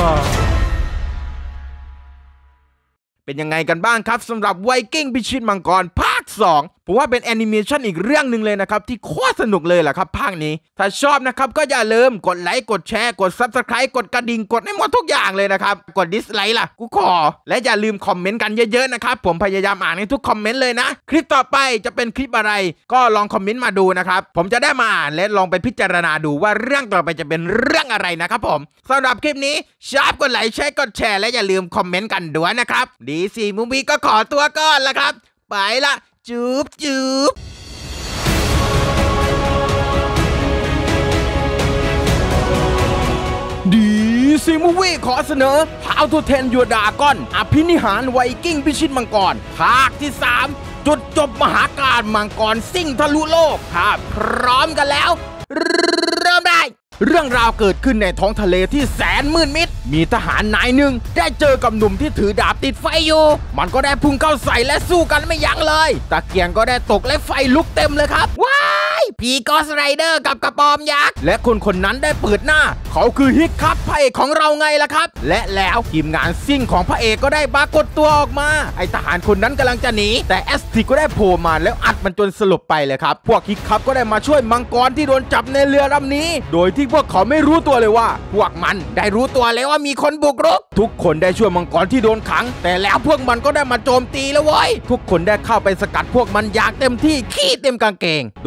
เป็นยังไงกันบ้างครับสำหรับไวกิ้งพิชิตมังกรภาค 2ผมว่าเป็นแอนิเมชันอีกเรื่องหนึ่งเลยนะครับที่โคตรสนุกเลยแหละครับภาคนี้ถ้าชอบนะครับก็อย่าลืมกดไลค์กดแชร์กด Subscribe กดกระดิ่งกดให้หมดทุกอย่างเลยนะครับกดดิสไลค์ล่ะกูขอและอย่าลืมคอมเมนต์กันเยอะๆนะครับผมพยายามอ่านให้ทุกคอมเมนต์เลยนะคลิปต่อไปจะเป็นคลิปอะไรก็ลองคอมเมนต์มาดูนะครับผมจะได้มาอ่านและลองไปพิจารณาดูว่าเรื่องต่อไปจะเป็นเรื่องอะไรนะครับผมสำหรับคลิปนี้ชอบกดไลค์กดแชร์และอย่าลืมคอมเมนต์กันด้วยนะครับDC Movieก็ขอตัวก่อนละครับไปละจุ๊บDC Movie ขอเสนอ How to Train Your Dragon อภินิหารไวกิ้งพิชิตมังกรภาคที่ 3 จุดจบมหาการมังกรซิ่งทะลุโลกถ้าพร้อมกันแล้วเริ่มได้เรื่องราวเกิดขึ้นในท้องทะเลที่แสนมืดมิดมีทหารนายหนึ่งได้เจอกับหนุ่มที่ถือดาบติดไฟอยู่มันก็ได้พุ่งเข้าใส่และสู้กันไม่ยั้งเลยตะเกียงก็ได้ตกและไฟลุกเต็มเลยครับว้ายผีกอสไรเดอร์กับกระปอมยักษ์และคนนั้นได้เปิดหน้าเขาคือฮิกคัพพระเอกของเราไงล่ะครับและแล้วทีมงานซิ่งของพระเอกก็ได้ปรากฏตัวออกมาไอทหารคนนั้นกำลังจะหนีแต่แอสติกก็ได้โผล่มาแล้วอัดมันจนสลบไปเลยครับพวกฮิกคัพก็ได้มาช่วยมังกรที่โดนจับในเรือลำนี้โดยที่พวกเขาไม่รู้ตัวเลยว่าพวกมันได้รู้ตัวแล้วว่ามีคนบุกรุกทุกคนได้ช่วยมังกรที่โดนขังแต่แล้วพวกมันก็ได้มาโจมตีแล้วเว้ยทุกคนได้เข้าไปสกัดพวกมันอย่างเต็มที่ขี้เต็มกางเกงโดยมีมัง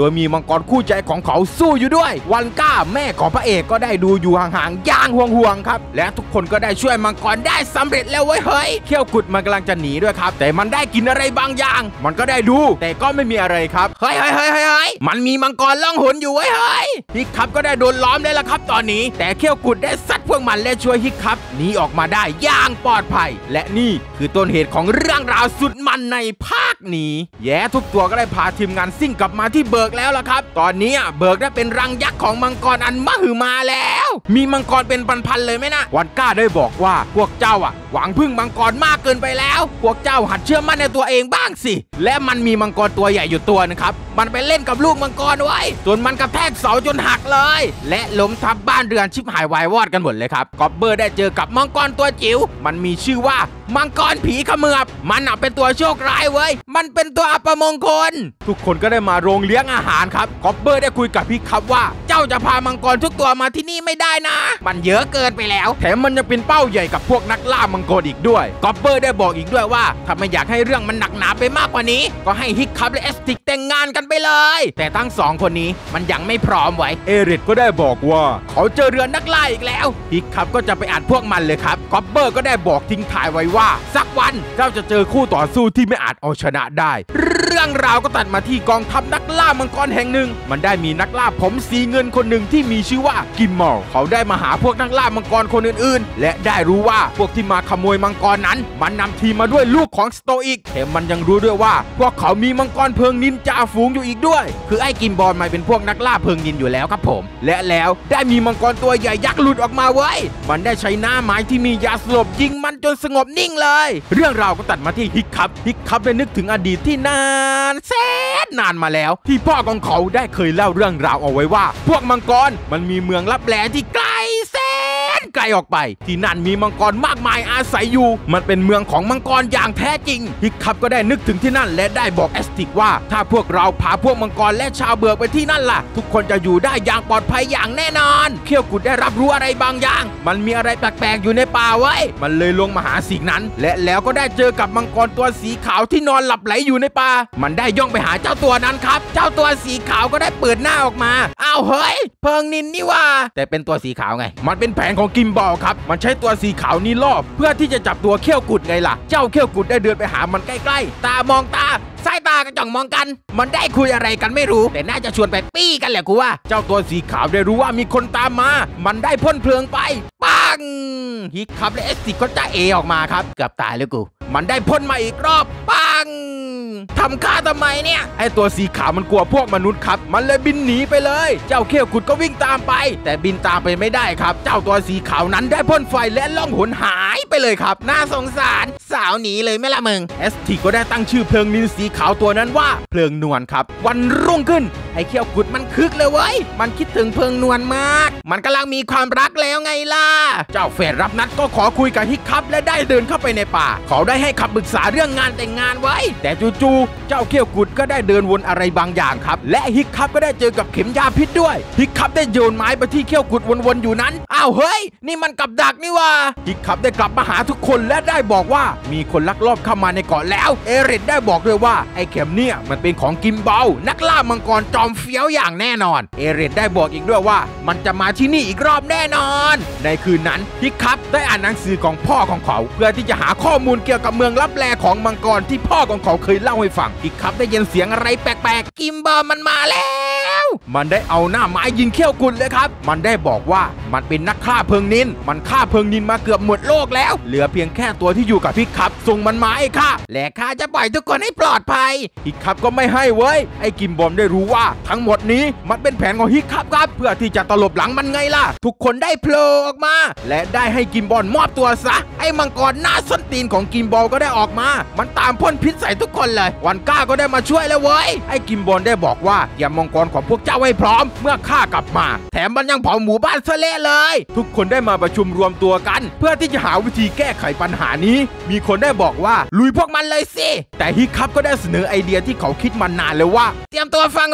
กรคู่ใจของเขาสู้อยู่ด้วยวันก้าแม่ของพระเอกก็ได้ดูอยู่ห่างๆย่างห่วงๆครับและทุกคนก็ได้ช่วยมังกรได้สำเร็จแล้วเว้ยเฮ้ยเขี้ยวกุดมันกำลังจะหนีด้วยครับแต่มันได้กินอะไรบางอย่างมันก็ได้ดูแต่ก็ไม่มีอะไรครับเฮ้ยมันมีมังกรล่องหนอยู่เว้ยเฮ้ยฮิกคับก็ได้โดนล้อมได้แล้วครับตอนนี้แต่เขี้ยวกุดได้ซัดพวกมันและช่วยฮิกคับหนีออกมาได้อย่างปลอดภัยและนี่คือต้นเหตุของเรื่องราวสุดมันในภาคนี้แย่ทุกตัวก็ได้พาทีมงานซิ่งกลับมาที่เบิร์กแล้วล่ะครับตอนนี้เบิร์กได้เป็นรังยักษ์ของมังกรอันมหึมาแล้วมีมังกรเป็นพันๆเลยไหมนะวันก้าได้บอกว่าพวกเจ้าหวังพึ่งมังกรมากเกินไปแล้วพวกเจ้าหัดเชื่อมั่นในตัวเองบ้างสิและมันมีมังกรตัวใหญ่อยู่ตัวนะครับมันไปเล่นกับลูกมังกรไว้จนมันกระแทกเสาจนหักเลยและล้มทับบ้านเรือนชิบหายวายวอดกันหมดเลยครับกอบเบอร์ได้เจอกับมังกรตัวจิ๋วมันมีชื่อว่ามังกรผีเขมือบมันเป็นตัวโชคร้ายเว้ยมันเป็นตัวอัปมงคลทุกคนก็ได้มาโรงเลี้ยงอาหารครับกอบเบอร์ได้คุยกับพี่ครับว่าเจ้าจะพามังกรทุกตัวมาที่นี่ไม่ได้นะมันเยอะเกินไปแล้วแถมมันยังเป็นเป้าใหญ่กับพวกนักล่ามังกรอีกด้วยกอบเบอร์ได้บอกอีกด้วยว่าถ้าไม่อยากให้เรื่องมันหนักหนาไปมากกว่านี้ก็ให้ฮิกคับและเอสติกแต่งงานกันไปเลยแต่ทั้งสองคนนี้มันยังไม่พร้อมไว้เอริดก็ได้บอกว่าเขาเจอเรือนักล่าอีกแล้วฮิกคับก็จะไปอัดพวกมันเลยครับกอบเบอร์ก็ได้บอกทิ้งท้ายไว้ว่าสักวันเจ้าจะเจอคู่ต่อสู้ที่ไม่อาจเอาชนะได้เรื่องราวก็ตัดมาที่กองทัพนักล่ามังกรแห่งหนึ่งมันได้มีนักล่าผมสีเงินคนหนึ่งที่มีชื่อว่ากิมมอลเขาได้มาหาพวกนักล่ามังกรคนอื่นๆและได้รู้ว่าพวกที่มาขโมยมังกรนั้นมันนำทีมมาด้วยลูกของสโตอิกแถมมันยังรู้ด้วยว่าพวกเขามีมังกรเพลิงนินจาฝูงอยู่อีกด้วยคือไอ้กิมบอลมันเป็นพวกนักล่าเพลิงนินอยู่แล้วครับผมและแล้วได้มีมังกรตัวใหญ่ยักษ์หลุดออกมาเว้ยมันได้ใช้หน้าไม้ที่มียาสลบยิงมันจนสงบนิ่งเลยเรื่องราวก็ตัดมาที่ฮิกคับได้นึกถึงอดีตที่นานแสนนานมาแล้วที่พ่อของเขาได้เคยเล่าเรื่องราวเอาไว้ว่าพวกมังกรมันมีเมืองลับแลที่ไกลแสนไกลออกไปที่นั่นมีมังกรมากมายอาศัยอยู่มันเป็นเมืองของมังกรอย่างแท้จริงฮิกคับก็ได้นึกถึงที่นั่นและได้บอกแอสติกว่าถ้าพวกเราพาพวกมังกรและชาวเบิร์กไปที่นั่นล่ะทุกคนจะอยู่ได้อย่างปลอดภัยอย่างแน่นอนเขี้ยวกุดได้รับรู้อะไรบางอย่างมันมีอะไรแปลกๆอยู่ในป่าไว้มันเลยลงมาหาสิ่งนั้นและแล้วก็ได้เจอกับมังกรตัวสีขาวที่นอนหลับไหลอยู่ในป่ามันได้ย่องไปหาเจ้าตัวนั้นครับเจ้าตัวสีขาวก็ได้เปิดหน้าออกมาอ้าวเฮ้ยเพิงนินนี่ว่าแต่เป็นตัวสีขาวไงมันเป็นแผนของกิมบอลครับมันใช้ตัวสีขาวนี้ล่อเพื่อที่จะจับตัวเขี้ยวกุดไงล่ะเจ้าเขี้ยวกุดได้เดินไปหามันใกล้ๆตามองตาสายตากระจ่องมองกันมันได้คุยอะไรกันไม่รู้แต่น่าจะชวนไปปี้กันแหละกูว่าเจ้าตัวสีขาวได้รู้ว่ามีคนตามมามันได้พ่นเพลิงไปปังฮิกคับและเอสติกก็จะเอออกมาครับเกือบตายเลยกูมันได้พ่นมาอีกรอบปังทำข้าทำไมเนี่ยไอตัวสีขาวมันกลัวพวกมนุษย์ครับมันเลยบินหนีไปเลยเจ้าเขี้ยวกุดก็วิ่งตามไปแต่บินตามไปไม่ได้ครับเจ้าตัวสีขาวนั้นได้พ่นไฟและล่องหนหายไปเลยครับน่าสงสารสาวหนีเลยไม่ละมึงเอสติกก็ได้ตั้งชื่อเพลิงนินสีขาวตัวนั้นว่าเพลิงนวลครับวันรุ่งขึ้นไอเขี้ยวกุดมันคึกเลยเว้ยมันคิดถึงเพลิงนวลมากมันกำลังมีความรักแล้วไงล่ะเจ้าเฟรดรับนัดก็ขอคุยกับฮิกคับและได้เดินเข้าไปในป่าเขาได้ให้คำปรึกษาเรื่องงานแต่งงานไว้แต่จู่ๆเจ้าเขี้ยวกุดก็ได้เดินวนอะไรบางอย่างครับและฮิกคับก็ได้เจอกับเข็มยาพิษด้วยฮิกคับได้โยนไม้ไปที่เขี้ยวกุดวนๆอยู่นั้นอ้าวเฮ้ยนี่มันกับดักนี่ว่าฮิกคับได้กลับมาหาทุกคนและได้บอกว่ามีคนลักลอบเข้ามาในเกาะแล้วเอริดได้บอกด้วยว่าไอ้เข็มเนี่ยมันเป็นของกิมบอลนักล่ามังกรจอมเฟี้ยวอย่างแน่นอนเอริดได้บอกอีกด้วยว่ามันจะมาที่นี่อีกรอบแน่นอนในคืนนั้นฮิกคับได้อ่านหนังสือของพ่อของเขาเพื่อที่จะหาข้อมูลเกี่ยวกับเมืองลับแลของมังกรที่พ่อของเขาเคยเล่าให้ฟังฮิกคับได้ยินเสียงอะไรแปลกๆกิมบอลมันมาแล้วมันได้เอาหน้าไม้ยิงเขี้ยวกุดเลยครับมันได้บอกว่ามันเป็นนักฆ่าเพลิงนินมันฆ่าเพลิงนินมาเกือบหมดโลกแล้วเหลือเพียงแค่ตัวที่อยู่กับฮิกคับส่งมันมาให้ข้าและข้าจะปล่อยทุกคนให้ปลอดภัยฮิกคับก็ไม่ให้เว้ยไอ้กิมบอลได้รู้ว่าทั้งหมดนี้มันเป็นแผนของฮิกคับครับเพื่อที่จะตลบหลังมันไงล่ะทุกคนได้โผล่ออกมาและได้ให้กิมบอลมอบตัวซะไอ้มังกรหน้าส้นตีนของกิมบอลก็ได้ออกมามันตามพ่นพิษใส่ทุกคนเลยวันก้าก็ได้มาช่วยแล้วเว้ยไอ้กิมบอลได้บอกว่าอย่ามังกรของพวกเจ้าให้พร้อมเมื่อข้ากลับมาแถมมันยังเผาหมู่บ้านซะเละเลยทุกคนได้มาประชุมรวมตัวกันเพื่อที่จะหาวิธีแก้ไขปัญหานี้มีคนได้บอกว่าลุยพวกมันเลยสิแต่ฮิกคับก็ได้เสนอไอเดียที่เขาคิดมานานแล้วว่าเตรียมตัวฟังแรป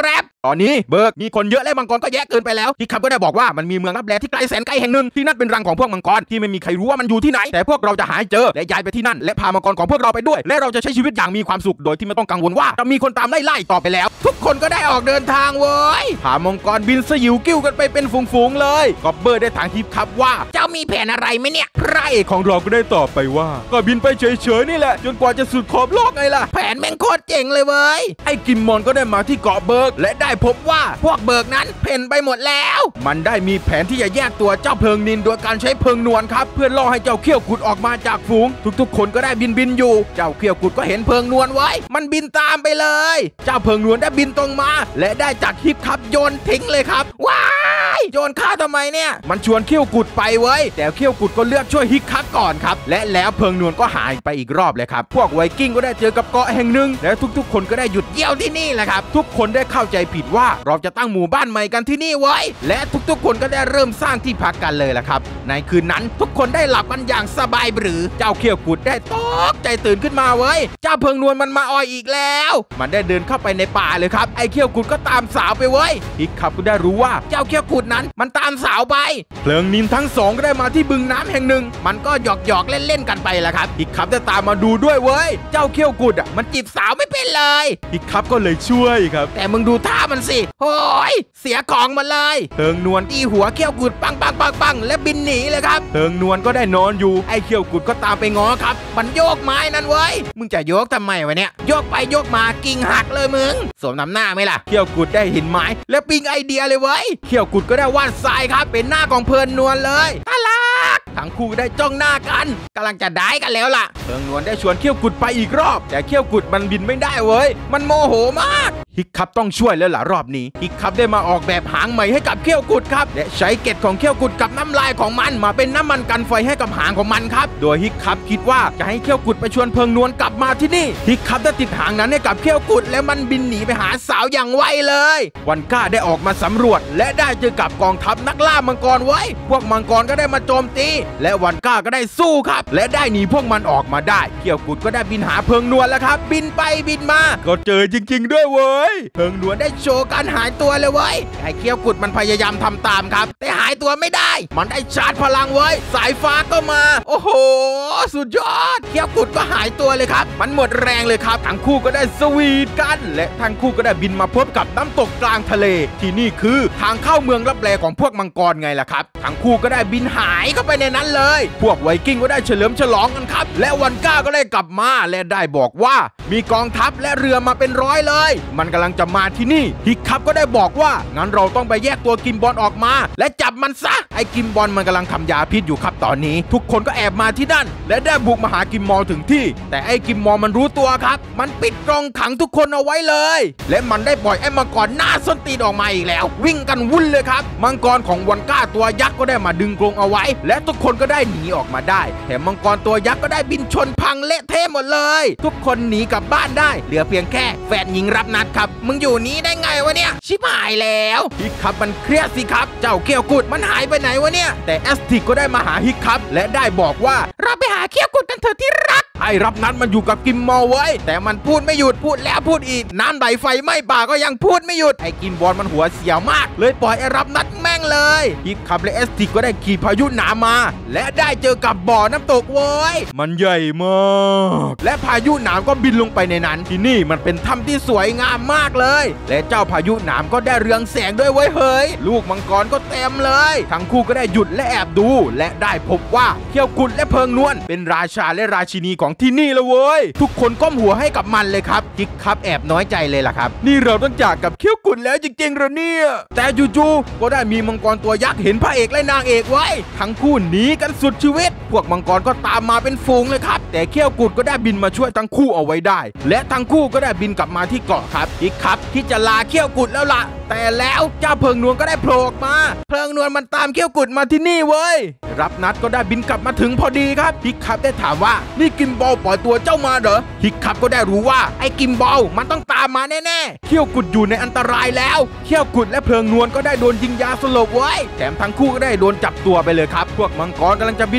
ตอนนี้เบิกมีคนเยอะและมังกรก็แยกเกินไปแล้วฮิกคับก็ได้บอกว่ามันมีเมืองลับแลที่ไกลแสนไกลแห่งหนึ่งที่นั่นเป็นรังของพวกมังกรที่ไม่มีใครรู้ว่ามันอยู่ที่ไหนแต่พวกเราจะหาเจอและย้ายไปที่นั่นและพามังกรของพวกเราไปด้วยและเราจะใช้ชีวิตอย่างมีความสุขโดยที่ไม่ต้องกังวลว่าจะมีคนตามไล่ต่อไปแล้วทุกคนก็ได้ออกเดินทางเว้ยพามังกรบินสยิวกิ้วกันไปเป็นฝูงๆเลยก็เบิร์ดได้ถามฮิกคับว่าเจ้ามีแผนอะไรไหมเนี่ยพระเอกของเราก็ได้ตอบไปว่าก็บินไปเฉยๆนี่แหละจนกว่าจะสุดขอบโลกไงล่ะแผนแม่งโคตรเจ๋งเลยเว้ยไอ้กิมมอนก็ได้มาที่เกาะเบิร์กและได้พบว่าพวกเบิร์กนั้นเพ่นไปหมดแล้วมันได้มีแผนที่จะแยกตัวเจ้าเพิงนินโดยการใช้เพิงนวลครับเพื่อล่อให้เจ้าเขี้ยวกุดออกมาจากฝูงทุกๆคนก็ได้บินอยู่เจ้าเขี้ยวกุดก็เห็นเพิงนวลไว้มันบินตามไปเลยเจ้าเพิงนวลได้บินตรงมาและได้จักฮิปคับโยนทิ้งเลยครับว้ายโยนข้าทำไมเนี่ยมันชวนเขี้ยวกุดไปเว้ยแต่เขี้ยวกุดก็เลือกช่วยฮิปคับก่อนครับและแล้วเพิงนวลก็หายไปอีกรอบเลยครับพวกไวกิ้งก็ได้เจอกับเกาะแห่งหนึ่งและทุกๆคนก็ได้หยุดเยี่ยวที่นี่แหละครับทุกคนได้เข้าใจผิดว่าเราจะตั้งหมู่บ้านใหม่กันที่นี่ไว้และทุกๆคนก็ได้เริ่มสร้างที่พักกันเลยล่ะครับในคืนนั้นทุกคนได้หลับกันอย่างสบายหรือเจ้าเขี้ยวกุดได้ตกใจตื่นขึ้นมาเว้ยเจ้าเพิงนวลมันมาออยอีกแล้วมันได้เดินเข้าไปในป่าเลยครับไอ้เขี้ยวกุดก็ตามสาวไปเว้ยฮิกคับก็ได้รู้ว่าเจ้าเขี้ยวกุดนั้นมันตามสาวไปเพลิงนินทั้งสองก็ได้มาที่บึงน้ำแห่งหนึ่งมันก็หยอกเล่นกันไปแหละครับฮิกคับได้ตามมาดูด้วยเว้ยเจ้าเขี้ยวกุดมันจีบสาวไม่เป็นเลยฮิกคับก็เลยช่วยครับแต่มึงดูท่ามันสิโอ้ยเสียของมาเลยเพิงนวลตีหัวเขี้ยวกุดปังและบินหนีเลยครับเพิงนวลก็ได้นอนอยู่ไอ้เขี้ยวกุดก็ตามไปง้อครับมันโยกไม้นั่นเว้ยมึงจะโยกทำไมวะเนี่ยโยกไปโยกมากิ่งหักเลยมึงสมน้ำหน้าไหมล่ะเขี้ยวกุดได้เห็นไม้และปิ้งไอเดียเลยเว้ยเขี้ยวกุดก็ได้วาดทรายครับเป็นหน้าของเพิงนวลเลยน่ารักทั้งคู่ได้จ้องหน้ากันกำลังจะได้กันแล้วล่ะเพิงนวลได้ชวนเขี้ยวกุดไปอีกรอบแต่เขี้ยวกุดมันบินไม่ได้เว้ยมันโมโหมากฮิกคับต้องช่วยแล้วล่ะรอบนี้ฮิกคับได้มาออกแบบหางใหม่ให้กับเขี้ยวกุดครับและใช้เกล็ดของเขี้ยวกุดกับน้ำลายของมันมาเป็นน้ำมันกันไฟให้กับหางของมันครับโดยฮิกคับคิดว่าจะให้เขี้ยวกุดไปชวนเพิงนวลกลับมาที่นี่ฮิกคับได้ติดหางนั้นให้กับเขี้ยวกุดแล้วมันบินหนีไปหาสาวอย่างไวเลยวันก้าได้ออกมาสำรวจและได้เจอกับกองทัพนักล่ามังกรไว้พวกมังกรก็ได้มาโจมตีและวันก้าก็ได้สู้ครับและได้หนีพวกมันออกมาได้เขี้ยวกุดก็ได้บินหาเพิงนวลแล้วครับบินไปบินมาก็เจอจริงๆด้วยเว้ยเพิงนวลได้โชว์การหายตัวเลยเว้ยไอ้เขี้ยวกุดมันพยายามทำตามครับแต่หายตัวไม่ได้มันได้ชาร์จพลังเว้ยสายฟ้าก็มาโอ้โหสุดยอดเขี้ยวกุดก็หายตัวเลยครับมันหมดแรงเลยครับทั้งคู่ก็ได้สวีทกันและทั้งคู่ก็ได้บินมาพบกับน้ำตกกลางทะเลที่นี่คือทางเข้าเมืองลับแลของพวกมังกรไงล่ะครับทั้งคู่ก็ได้บินหายเข้าไปในนั้นเลยพวกไวกิ้งก็ได้เฉลิมฉลองกันครับและวันก้าก็ได้กลับมาและได้บอกว่ามีกองทัพและเรือมาเป็นร้อยเลยมันกำลังจะมาที่นี่ฮิกคับก็ได้บอกว่างั้นเราต้องไปแยกตัวกิมบอลออกมาและจับมันซะไอ้กิมบอลมันกำลังทำยาพิษอยู่ครับตอนนี้ทุกคนก็แอบมาที่นั่นและได้บุกมาหากิมมอลถึงที่แต่ไอ้กิมมอลมันรู้ตัวครับมันปิดกรงขังทุกคนเอาไว้เลยและมันได้ปล่อยไอ้มังกรหน้าส้นตีนออกมาอีกแล้ววิ่งกันวุ่นเลยครับมังกรของวันก้าตัวยักษ์ก็ได้มาดึงกรงเอาไว้และทุกคนก็ได้หนีออกมาได้แถมมังกรตัวยักษ์ก็ได้บินชนพังเละเทะหมดเลยทุกคนหนีกลับบ้านได้เหลือเพียงแค่แฟนหญิงรับนัดครับมึงอยู่นี้ได้ไงวะเนี่ยชิบหายแล้วฮิกคับมันเครียดสิครับเจ้าเขี้ยวกุดมันหายไปไหนวะเนี่ยแต่แอสติกก็ได้มาหาฮิกคับและได้บอกว่าเราไปหาเขี้ยวกุดกันเถอะที่รักไอ้รับนัดมันอยู่กับกิมมอลไว้แต่มันพูดไม่หยุดพูดแล้วพูดอีกน้ำไหลไฟไหม้ป่าก็ยังพูดไม่หยุดไอ้กิมบอลมันหัวเสียมากเลยปล่อยไอ้รับนัดแม่งเลยฮิกคับและแอสติกก็ได้ขี่พายุหนามาและได้เจอกับบ่อน้ำตกเว้ยมันใหญ่มากและพายุหนามก็บินลงไปในนั้นที่นี่มันเป็นถ้ำที่สวยงามมากเลยและเจ้าพายุหนามก็ได้เรืองแสงด้วยเว้ยเฮ้ยลูกมังกรก็เต็มเลยทั้งคู่ก็ได้หยุดและแอบดูและได้พบว่าเขี้ยวกุดและเพิงนวลเป็นราชาและราชินีของที่นี่ละเว้ยทุกคนก้มหัวให้กับมันเลยครับฮิกคับแอบน้อยใจเลยล่ะครับนี่เราต้องจากกับเขี้ยวกุดแล้วจริงๆเหรอเนี่ยแต่จู่ๆก็ได้มีมังกรตัวยักษ์เห็นพระเอกและนางเอกไว้ทั้งคู่หนีกันสุดชีวิตพวกมังกรก็ตามมาเป็นฝูงเลยครับแต่เขี้ยวกุดก็ได้บินมาช่วยทั้งคู่เอาไว้ได้และทั้งคู่ก็ได้บินกลับมาที่เกาะครับฮิกคับที่จะลาเขี้ยวกุดแล้วล่ะแต่แล้วเจ้าเพิงนวลก็ได้โผล่ออกมาเพิงนวลมันตามเขี้ยวกุดมาที่นี่เว้ยรับนัดก็ได้บินกลับมาถึงพอดีครับฮิกคับได้ถามว่านี่กิมบอลปล่อยตัวเจ้ามาเหรอฮิกคับก็ได้รู้ว่าไอ้กิมบอลมันต้องตามมาแน่ๆเขี้ยวกุดอยู่ในอันตรายแล้วเขี้ยวกุดและเพิงนวลก็ได้โดนยิงยาสลบไว้แถมทั้งคู่ก็ได้โดนจับตัวไปเลยครับพวกมังกรกำลังจะบินมาช่วย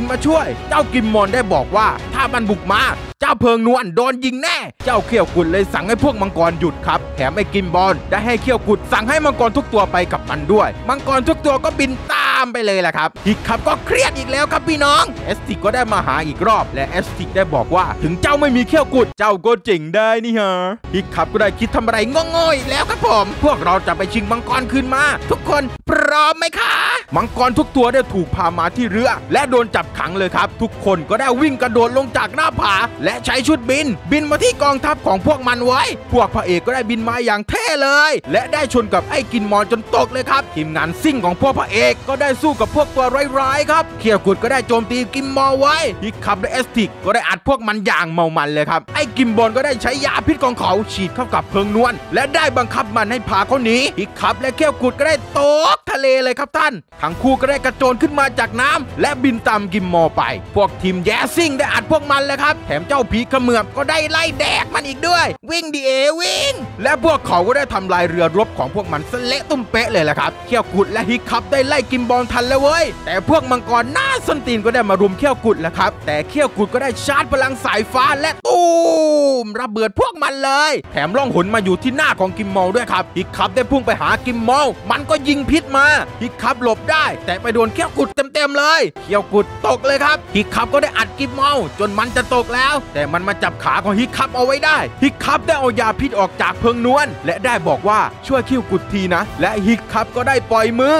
ด้วยเจ้ากิมมอนได้บอกว่าถ้ามันบุกมาเจ้าเพิงนวลโดนยิงแน่เจ้าเขี้ยวกุดเลยสั่งให้พวกมังกรหยุดครับแถมไอ้กิมบอลได้ให้เขี้ยวกุดสั่งให้มังกรทุกตัวไปกับมันด้วยมังกรทุกตัวก็บินตามไปเลยแหละครับฮิกคับก็เครียดอีกแล้วครับพี่น้องเอสติกก็ได้มาหาอีกรอบและเอสติกได้บอกว่าถึงเจ้าไม่มีเขี้ยวกุดเจ้าก็เจ๋งได้นี่ฮะฮิกคับก็ได้คิดทำอะไรโง่ๆอีกแล้วครับผมพวกเราจะไปชิงมังกรคืนมาทุกคนพร้อมไหมคะมังกรทุกตัวได้ถูกพามาที่เรือและโดนจับขังเลยครับทุกคนก็ได้วิ่งกระโดดลงจากหน้าผาและใช้ชุดบินมาที่กองทัพของพวกมันไว้พวกพระเอกก็ได้บินมาอย่างเท่เลยและได้ชนกับไอ้กินมอนจนตกเลยครับทีมงานซิ่งของพวกพระเอกก็ได้สู้กับพวกตัวร้ายๆครับเขี้ยวกุดก็ได้โจมตีกิมมอไว้ฮิกคับและเอสติกก็ได้อัดพวกมันอย่างเมามันเลยครับไอ้กิมบอลก็ได้ใช้ยาพิษของเขาฉีดเข้ากับเพิงนวลและได้บังคับมันให้พาเขาหนีฮิกคับและเขี้ยวกุดก็ได้ตกทะเลเลยครับท่านทั้งคู่ก็ได้กระโจนขึ้นมาจากน้ำและบินตามกิมมอไปพวกทีมแยซิ่งได้อัดพวกมันเลยครับแถมเจ้าผีเขมือบก็ได้ไล่แดกมันอีกด้วยวิ่งดิวิ่งและพวกเขาก็ได้ทำลายเรือรบของพวกมันสเละตุ้มเป๊ะเลยแหละครับเขี้ยวกุดและฮิกคับได้ไล่กิมบอลทันแล้วเว้ยแต่พวกมังกรหน้าส้นตีนก็ได้มารุมเขี้ยวกุดแล้วครับแต่เขี้ยวกุดก็ได้ชาร์จพลังสายฟ้าและตูมระเบิดพวกมันเลยแถมล่องหนมาอยู่ที่หน้าของกิมมอลด้วยครับฮิกคับได้พุ่งไปหากิมมอลมันก็ยิงพิษมาฮิกคับหลบได้แต่ไปโดนเขี้ยวกุดเต็มเลยเขี้ยวกุดตกเลยครับฮิกคับก็ได้อัดกิมมอลจนมันจะตกแล้วแต่มันมาจับขาของฮิกคับเอาไว้ได้ฮิกคับได้เอายาพิษออกจากเพิงนวลและได้บอกว่าช่วยเขี้ยวกุดทีนะและฮิกคับก็ได้ปล่อยมือ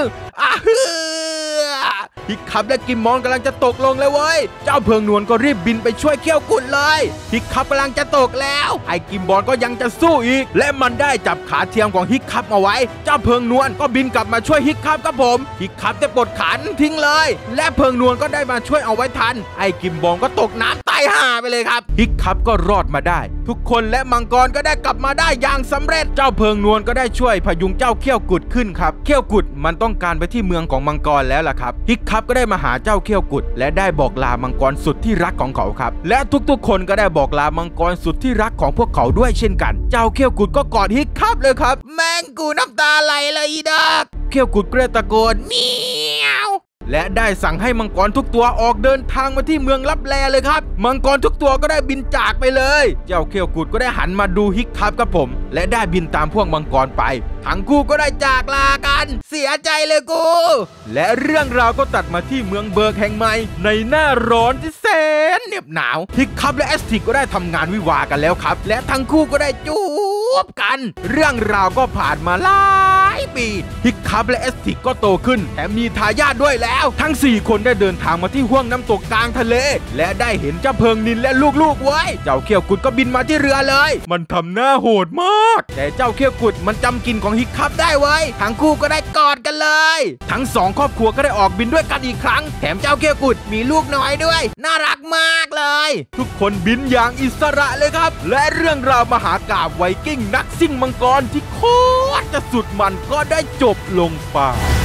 ฮิกคับและกิมมอนกำลังจะตกลงเลยเว้ยเจ้าเพิงนวลก็รีบบินไปช่วยเขี้ยวกุดเลยฮิกคับกำลังจะตกแล้วไอ้กิมบอลก็ยังจะสู้อีกและมันได้จับขาเทียมของฮิกคับเอาไว้เจ้าเพิงนวลก็บินกลับมาช่วยฮิกคับครับผมฮิกคับได้ปลดขันทิ้งเลยและเพิงนวลก็ได้มาช่วยเอาไว้ทันไอ้กิมบอลก็ตกน้ำตายห่าไปเลยครับฮิกคับก็รอดมาได้ทุกคนและมังกรก็ได้กลับมาได้อย่างสำเร็จเจ้าเพิงนวลก็ได้ช่วยพยุงเจ้าเขี้ยวกุดขึ้นครับเขี้ยวกุดมันต้องการไปที่เมืองของมังกรแล้วล่ะครับฮิกคับก็ได้มาหาเจ้าเขี้ยวกุดและได้บอกลามังกรสุดที่รักของเขาครับและทุกๆคนก็ได้บอกลามังกรสุดที่รักของพวกเขาด้วยเช่นกันเจ้าเขี้ยวกุดก็กอดฮิกคับเลยครับแม่งกูน้ำตาไหลเลยอีดักเขี้ยวกุดก็ได้ตะโกนเมียวและได้สั่งให้มังกรทุกตัวออกเดินทางมาที่เมืองลับแลเลยครับมังกรทุกตัวก็ได้บินจากไปเลยเจ้าเขี้ยวกุดก็ได้หันมาดูฮิกคับครับผมและได้บินตามพวกมังกรไปทั้งคู่ก็ได้จากลากันเสียใจเลยกูและเรื่องราวก็ตัดมาที่เมืองเบิร์กแห่งใหม่ในหน้าร้อนที่แสนเหน็บหนาวฮิกคับและเอสติกก็ได้ทำงานวิวากันแล้วครับและทั้งคู่ก็ได้จูบกันเรื่องราวก็ผ่านมาหลายปีฮิกคับและเอสติกก็โตขึ้นแถมมีทายาทด้วยแล้วทั้ง4คนได้เดินทางมาที่ห้วงน้ำตกกลางทะเลและได้เห็นเจ้าเพิงนินและลูกๆไว้เจ้าเขี้ยวกุดก็บินมาที่เรือเลยมันทำหน้าโหดมากแต่เจ้าเขี้ยวกุดมันจำกลิ่นของฮิกคับได้ไว้ทั้งคู่ก็ได้กอดกันเลยทั้ง2ครอบครัวก็ได้ออกบินด้วยกันอีกครั้งแถมเจ้าเขี้ยวกุดมีลูกน้อยด้วยน่ารักมากเลยทุกคนบินอย่างอิสระเลยครับและเรื่องราวมหากาพย์ไวกิ้งนักซิ่งมังกรที่โคตรจะสุดมันก็ได้จบลงไป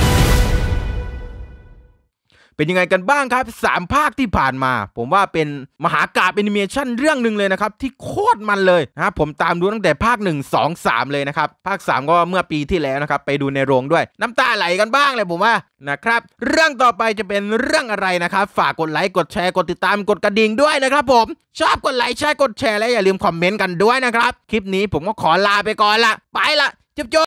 เป็นยังไงกันบ้างครับ3ภาคที่ผ่านมาผมว่าเป็นมหากาพย์แอนิเมชันเรื่องหนึ่งเลยนะครับที่โคตรมันเลยนะผมตามดูตั้งแต่ภาค1 2 3เลยนะครับภาค3ก็เมื่อปีที่แล้วนะครับไปดูในโรงด้วยน้ำตาไหลกันบ้างเลยผมว่านะครับเรื่องต่อไปจะเป็นเรื่องอะไรนะครับฝากกดไลค์กดแชร์กดติดตามกดกระดิ่งด้วยนะครับผมชอบกดไลค์ใช่กดแชร์และอย่าลืมคอมเมนต์กันด้วยนะครับคลิปนี้ผมก็ขอลาไปก่อนละไปละจุ๊บ